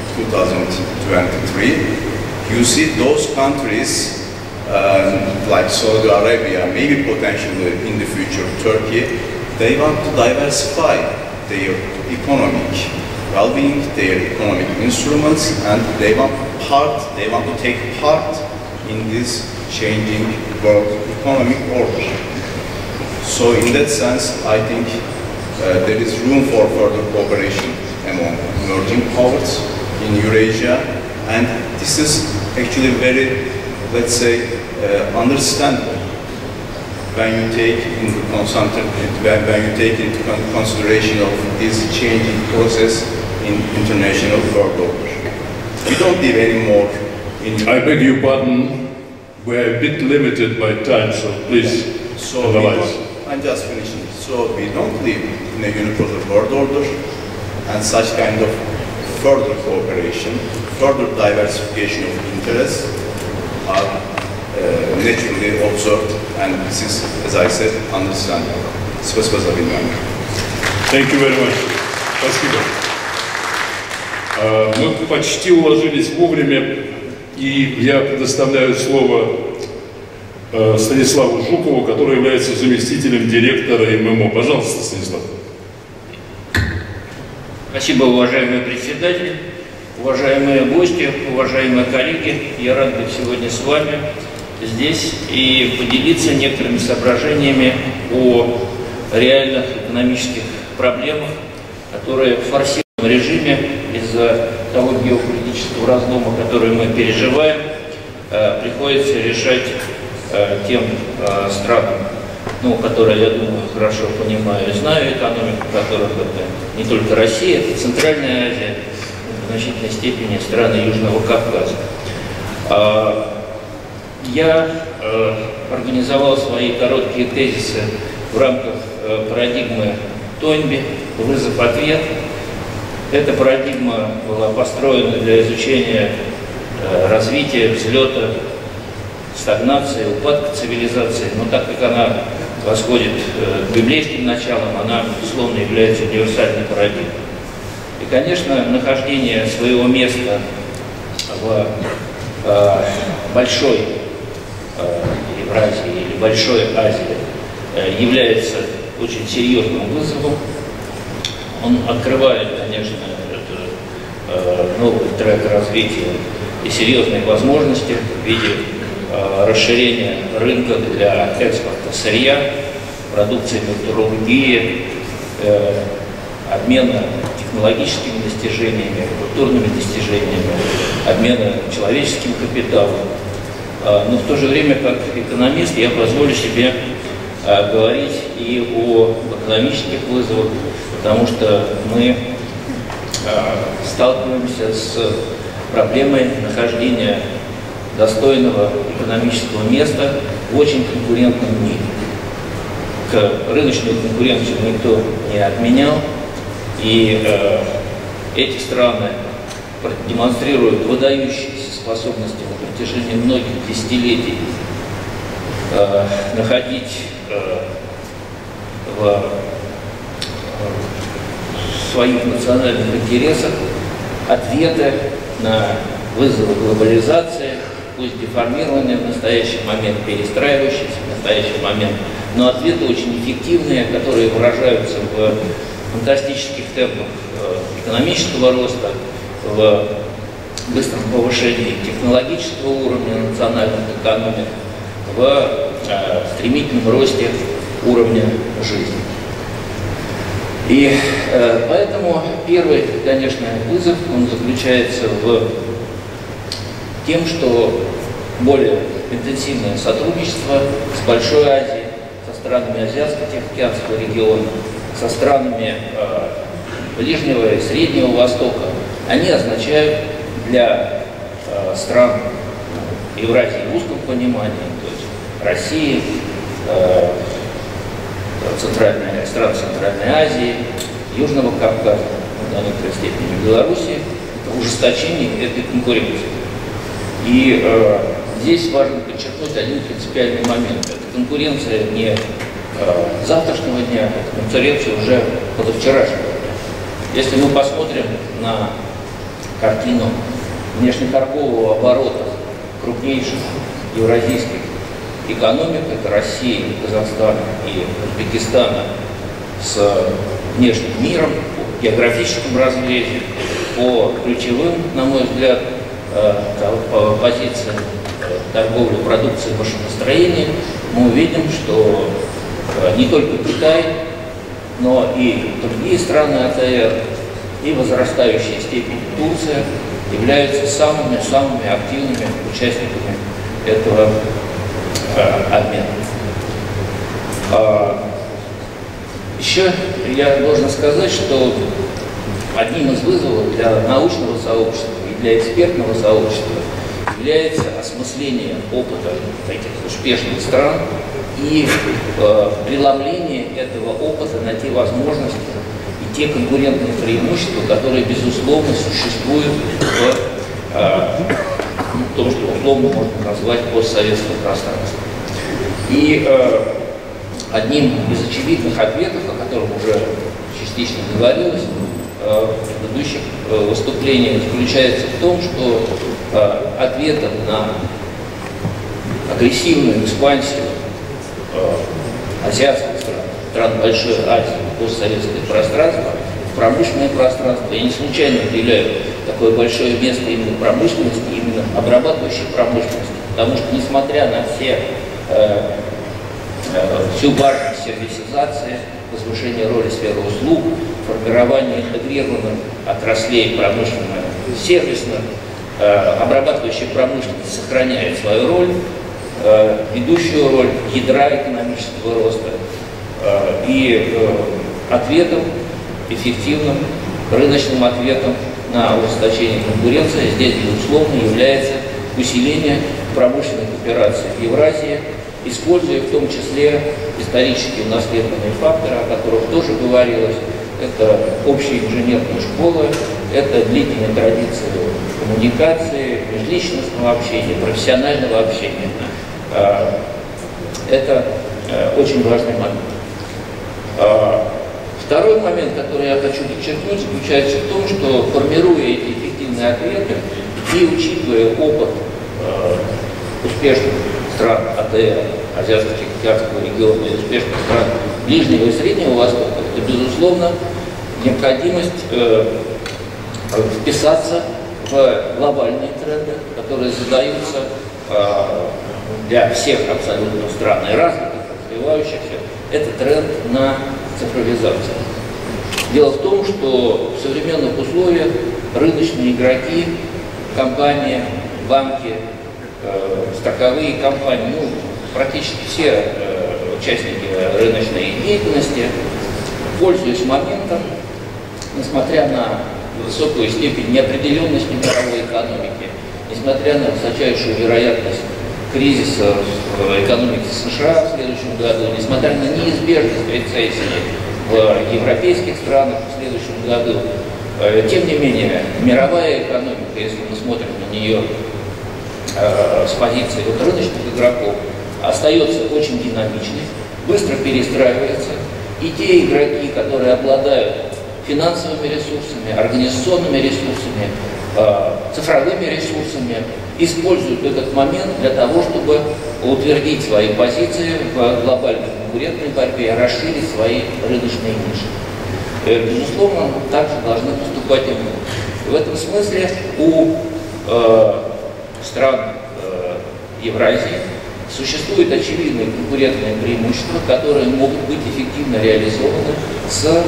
2023. You see those countries like Saudi Arabia, maybe potentially in the future Turkey, they want to diversify their economic well-being, their economic instruments, and they want to take part in this changing world economic order. So in that sense, I think there is room for further cooperation among emerging powers in Eurasia, and this is actually very, let's say, understandable when you take into consideration of this changing process in international world order. We don't live anymore in... I beg your pardon, we're a bit limited by time, so please analyze. I'm just finishing. So we don't live in a unipolar world order. And such kind of further cooperation, further diversification of interests are naturally observed, and this is, as I said, understandable. Спасибо за внимание. Thank you very much. Спасибо. Мы почти уложились вовремя, и я предоставляю слово Станиславу Жукову, который является заместителем директора ММО. Пожалуйста, Станислав. Спасибо, уважаемый председатель, уважаемые гости, уважаемые коллеги. Я рад быть сегодня с вами здесь и поделиться некоторыми соображениями о реальных экономических проблемах, которые в форсированном режиме из-за того геополитического разлома, который мы переживаем, приходится решать тем странам, которые, я думаю, хорошо понимаю и знаю, экономику которых это не только Россия, это Центральная Азия, в значительной степени страны Южного Кавказа. Я организовал свои короткие тезисы в рамках парадигмы Тойнби «Вызов-ответ». Эта парадигма была построена для изучения развития, взлета, стагнации, упадка цивилизации, но так как она восходит к библейским началам, она, безусловно, является универсальной парадигмой. И, конечно, нахождение своего места в большой Евразии или большой Азии является очень серьезным вызовом. Он открывает, конечно, новый трек развития и серьезные возможности в виде расширения рынка для экспорта сырья, продукции металлургии, обмена технологическими достижениями, культурными достижениями, обмена человеческим капиталом. Но в то же время, как экономист, я позволю себе говорить и о экономических вызовах, потому что мы сталкиваемся с проблемой нахождения достойного экономического места в очень конкурентном мире. Рыночную конкуренцию никто не отменял, и эти страны демонстрируют выдающиеся способности на протяжении многих десятилетий находить в своих национальных интересах ответы на вызовы глобализации, пусть деформированные в настоящий момент, перестраивающиеся в настоящий момент, но ответы очень эффективные, которые выражаются в фантастических темпах экономического роста, в быстром повышении технологического уровня национальных экономик, в стремительном росте уровня жизни. И поэтому первый, конечно, вызов, он заключается в тем, что более интенсивное сотрудничество с Большой Азией, со странами Азиатско-Тихоокеанского региона, со странами Ближнего и Среднего Востока, они означают для стран Евразии в узком понимании, то есть России, стран Центральной Азии, Южного Кавказа, до некоторой степени Белоруссии, это ужесточение этой конкуренции. И здесь важно подчеркнуть один принципиальный момент. Это конкуренция не завтрашнего дня, это конкуренция уже позавчерашнего дня. Если мы посмотрим на картину внешнеторгового оборота крупнейших евразийских экономик, это Россия, Казахстан и Узбекистана, с внешним миром, по географическому разрезе, по ключевым, на мой взгляд, по позициям торговли продукцией машиностроения, мы увидим, что не только Китай, но и другие страны АТР, и возрастающая степень Турция являются самыми активными участниками этого обмена. Еще я должен сказать, что одним из вызовов для научного сообщества и для экспертного сообщества является осмысление опыта этих успешных стран и преломление этого опыта на те возможности и те конкурентные преимущества, которые, безусловно, существуют в том, что условно можно назвать постсоветское пространство. И одним из очевидных ответов, о котором уже частично говорилось в предыдущих выступлениях, заключается в том, что ответом на агрессивную экспансию азиатских стран Большой Азии, постсоветское пространство, промышленное пространство. Я не случайно уделяю такое большое место именно промышленности, именно обрабатывающей промышленности, потому что, несмотря на всю важность сервисизации, возвышение роли сферы услуг, формирование интегрированных отраслей промышленно-сервисных, обрабатывающая промышленность сохраняет свою роль, ведущую роль ядра экономического роста, и ответом, эффективным рыночным ответом на ужесточение конкуренции здесь, безусловно, является усиление промышленных операций в Евразии, используя в том числе исторически унаследованные факторы, о которых тоже говорилось. Это общие инженерные школы, это длительные традиции коммуникации, межличностного общения, профессионального общения. Это очень важный момент. Второй момент, который я хочу подчеркнуть, заключается в том, что, формируя эти эффективные ответы и учитывая опыт успешных стран АТР, Азиатско-Тихоокеанского региона, и успешных стран Ближнего и Среднего Востока, это, безусловно, необходимость вписаться в глобальные тренды, которые задаются для всех абсолютно стран и развитых, развивающихся. Это тренд на цифровизацию. Дело в том, что в современных условиях рыночные игроки, компании, банки, страховые компании, практически все участники рыночной деятельности, пользуясь моментом, несмотря на высокую степень неопределенности мировой экономики, несмотря на высочайшую вероятность кризиса в экономике США в следующем году, несмотря на неизбежность рецессии в европейских странах в следующем году, тем не менее, мировая экономика, если мы смотрим на нее с позиции рыночных игроков, остается очень динамичной, быстро перестраивается, и те игроки, которые обладают финансовыми ресурсами, организационными ресурсами, цифровыми ресурсами, используют этот момент для того, чтобы утвердить свои позиции в глобальной конкурентной борьбе, расширить свои рыночные ниши. Безусловно, также должны поступать и мы. В этом смысле у стран Евразии существуют очевидные конкурентные преимущества, которые могут быть эффективно реализованы с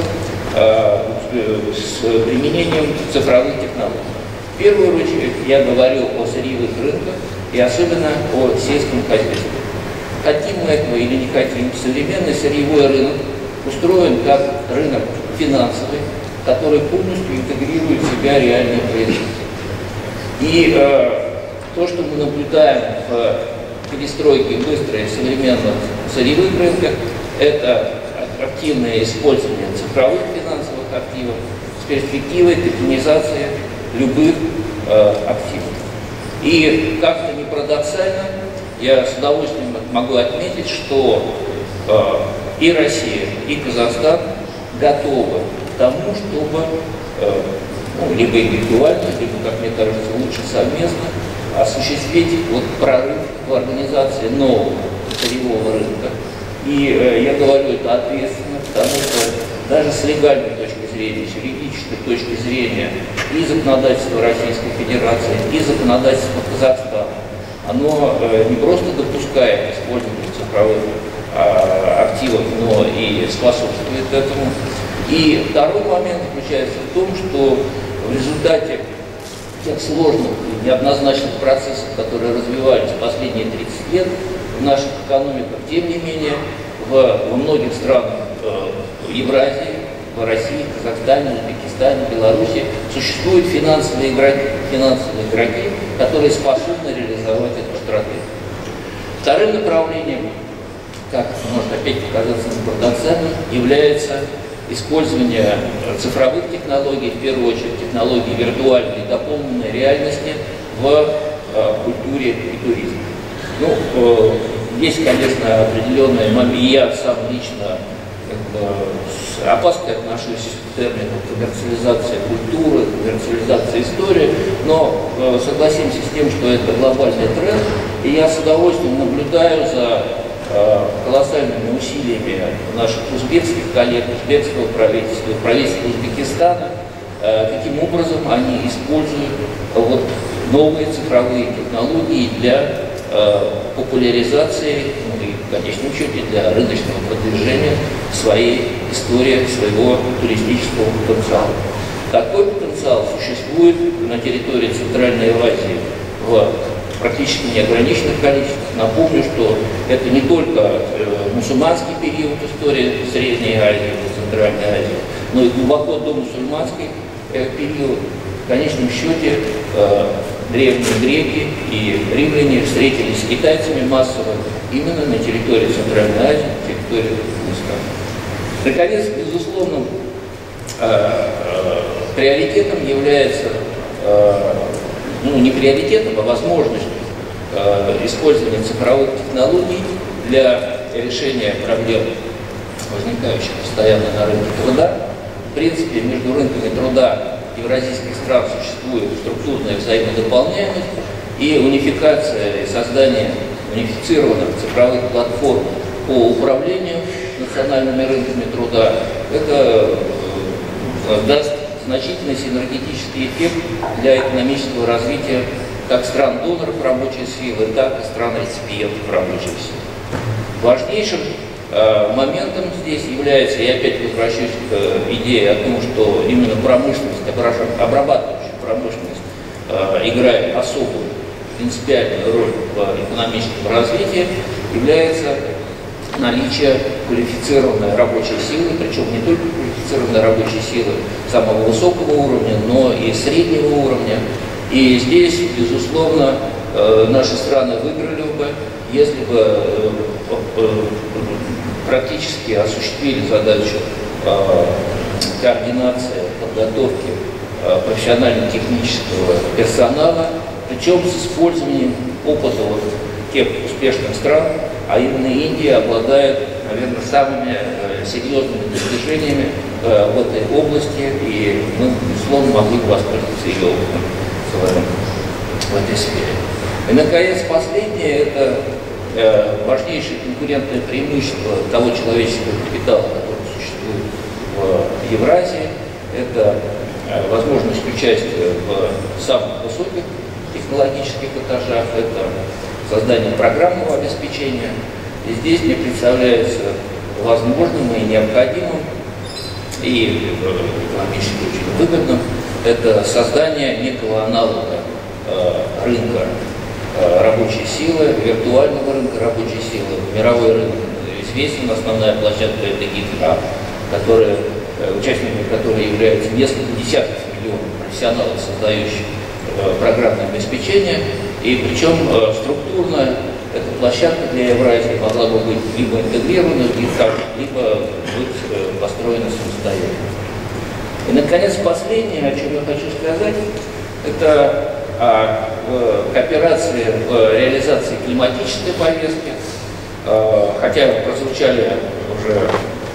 применением цифровых технологий. В первую очередь я говорю о сырьевых рынках и особенно о сельском хозяйстве. Хотим мы этого или не хотим, современный сырьевой рынок устроен как рынок финансовый, который полностью интегрирует в себя реальные производства. И то, что мы наблюдаем в перестройке быстрой современных сырьевых рынках, это активное использование цифровых финансовых активов с перспективой токенизации любых активов. И как-то не парадоксально, я с удовольствием могу отметить, что и Россия, и Казахстан готовы к тому, чтобы либо индивидуально, либо, как мне кажется, лучше совместно осуществить прорыв в организации нового сырьевого рынка. И я говорю это ответственно, потому что даже с легальной точки зрения, с юридической точки зрения и законодательство Российской Федерации, и законодательство Казахстана, оно не просто допускает использование цифровых активов, но и способствует этому. И второй момент заключается в том, что в результате тех сложных и неоднозначных процессов, которые развивались последние 30 лет в наших экономиках, тем не менее, во многих странах Евразии, в России, Казахстане, Узбекистане, Беларуси существуют финансовые игроки, которые способны реализовать эту стратегию. Вторым направлением, как может опять показаться парадоксальным, является использования цифровых технологий, в первую очередь технологий виртуальной и дополненной реальности в культуре и туризме. Ну, есть, конечно, определенные моменты, я сам лично с опаской отношусь к термину коммерциализация культуры, коммерциализация истории, но согласимся с тем, что это глобальный тренд, и я с удовольствием наблюдаю за колоссальными усилиями наших узбекских коллег, узбекского правительства, правительства Узбекистана, каким образом они используют вот новые цифровые технологии для популяризации, ну и в конечном счете для рыночного продвижения своей истории, своего туристического потенциала. Такой потенциал существует на территории Центральной Азии в практически неограниченных количествах. Напомню, что это не только мусульманский период истории Средней Азии, Центральной Азии, но и глубоко домусульманский период. В конечном счете древние греки и римляне встретились с китайцами массово именно на территории Центральной Азии, на территории Афганистана. Наконец, безусловным приоритетом является, ну не приоритетом, а возможностью использования цифровых технологий для решения проблем, возникающих постоянно на рынке труда. В принципе, между рынками труда евразийских стран существует структурная взаимодополняемость и унификация и создание унифицированных цифровых платформ по управлению национальными рынками труда. Это даст значительный синергетический эффект для экономического развития как стран-доноров рабочей силы, так и стран-реципиентов рабочей силы. Важнейшим моментом здесь является, я опять возвращаюсь к идее о том, что именно промышленность, обрабатывающая промышленность играет особую принципиальную роль в экономическом развитии, является наличие квалифицированной рабочей силы, причем не только квалифицированной рабочей силы самого высокого уровня, но и среднего уровня. И здесь, безусловно, наши страны выиграли бы, если бы практически осуществили задачу координации подготовки профессионально-технического персонала, причем с использованием опыта вот тех успешных стран, а именно Индия обладает, наверное, самыми серьезными достижениями в этой области, и мы, безусловно, могли бы воспользоваться ее опытом в этой сфере. И, наконец, последнее – это важнейшее конкурентное преимущество того человеческого капитала, который существует в Евразии. Это возможность участия в самых высоких технологических этажах, это создание программного обеспечения. И здесь мне представляется возможным и необходимым, и экономически очень выгодным, это создание некого аналога рынка рабочей силы, виртуального рынка рабочей силы. Мировой рынок известен, основная площадка это GitHub, участниками которой являются несколько десятков миллионов профессионалов, создающих программное обеспечение, и причем структурно эта площадка для Евразии могла бы быть либо интегрирована в GitHub, либо быть построена самостоятельно. И, наконец, последнее, о чем я хочу сказать, это о кооперации в реализации климатической повестки, хотя прозвучали уже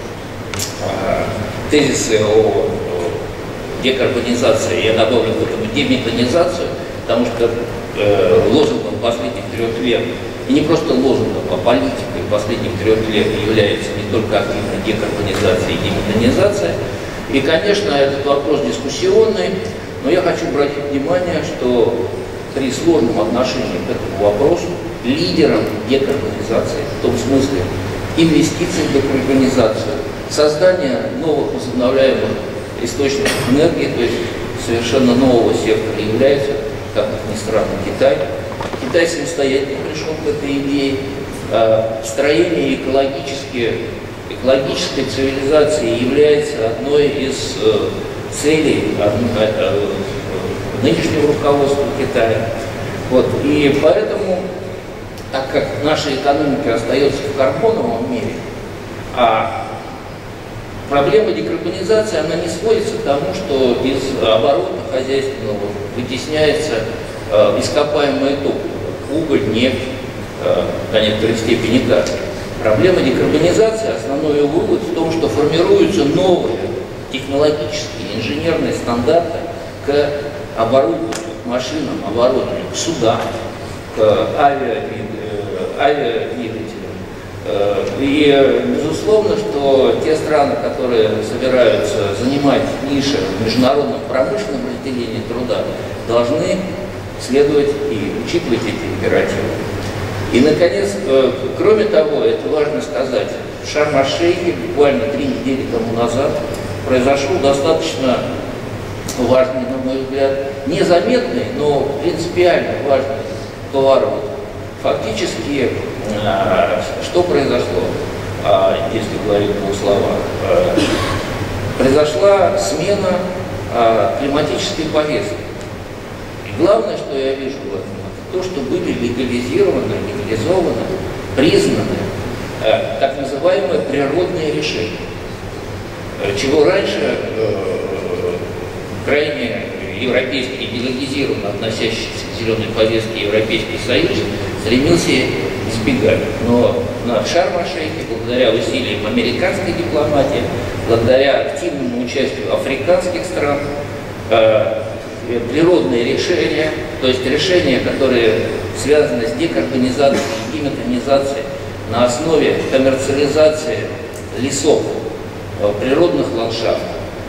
тезисы о декарбонизации, я добавлю к этому деметанизацию, потому что лозунгом последних 3 лет, и не просто лозунгом, а политикой последних 3 лет является не только активная декарбонизация и деметанизация. И, конечно, этот вопрос дискуссионный, но я хочу обратить внимание, что при сложном отношении к этому вопросу лидером декарбонизации, в том смысле инвестиций в декарбонизацию, создание новых возобновляемых источников энергии, то есть совершенно нового сектора является, как ни странно, Китай. Китай самостоятельно пришел к этой идее. Строение экологической цивилизации является одной из целей нынешнего руководства Китая. Вот. И поэтому, так как наша экономика остается в карбоновом мире, а проблема декарбонизации, она не сводится к тому, что из оборота хозяйственного вытесняется ископаемое топливо, уголь, нефть, до некоторой степени газ. Проблема декарбонизации, основной ее вывод в том, что формируются новые технологические, инженерные стандарты к оборудованию, к машинам, оборудованию, к судам, к авиадвигателям. И безусловно, что те страны, которые собираются занимать ниши в международном промышленном разделении труда, должны следовать и учитывать эти императивы. И, наконец, кроме того, это важно сказать, в Шарм-эль-Шейхе буквально 3 недели тому назад произошел достаточно важный, на мой взгляд, незаметный, но принципиально важный поворот. Фактически, что произошло, если говорить в двух словах? Произошла смена климатической повестки. И главное, что я вижу в этом, то, что были легализованы, признаны так называемые природные решения, чего раньше крайне европейский, идеологизированно относящийся к зеленой повестке Европейский Союз стремился избегать. Но на Шарм-эль-Шейхе, благодаря усилиям американской дипломатии, благодаря активному участию африканских стран, природные решения, то есть решения, которые связаны с декарбонизацией и метанизацией на основе коммерциализации лесов, природных ландшафтов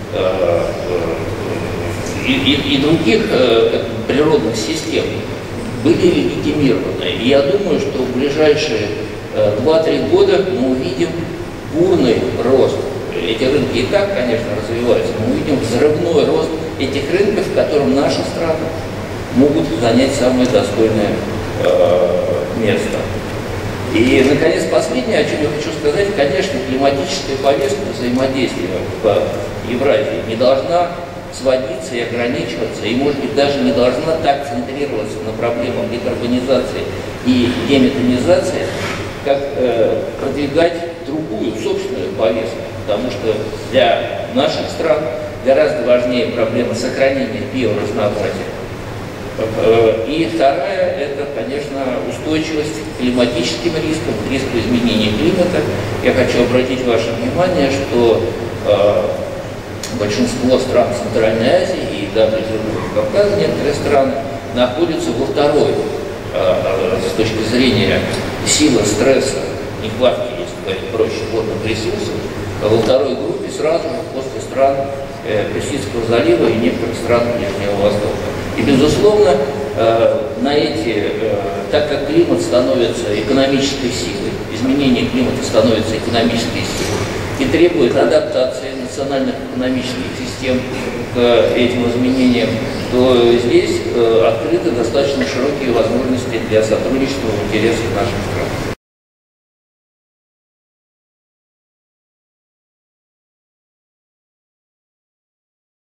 и других природных систем, были легитимированы. И я думаю, что в ближайшие 2-3 года мы увидим бурный рост. Эти рынки и так, конечно, развиваются, но мы увидим взрывной рост этих рынков, в котором наши страны могут занять самое достойное место. И, наконец, последнее, о чем я хочу сказать, конечно, климатическая повестка взаимодействия в Евразии не должна сводиться и ограничиваться, и, может быть, даже не должна так центрироваться на проблемах декарбонизации и деметанизации, как продвигать другую, собственную повестку, потому что для наших стран гораздо важнее проблема сохранения биоразнообразия. И вторая – это, конечно, устойчивость к климатическим рискам, к риску изменения климата. Я хочу обратить ваше внимание, что большинство стран Центральной Азии и даже Южного Кавказа, некоторые страны, находятся во второй, с точки зрения силы стресса, нехватки, если говорить проще, водных ресурсов, во второй группе сразу же после стран Персидского залива и некоторых стран Ближнего Востока. И, безусловно, так как климат становится экономической силой, изменение климата становится экономической силой и требует адаптации национальных экономических систем к этим изменениям, то здесь открыты достаточно широкие возможности для сотрудничества в интересах наших стран.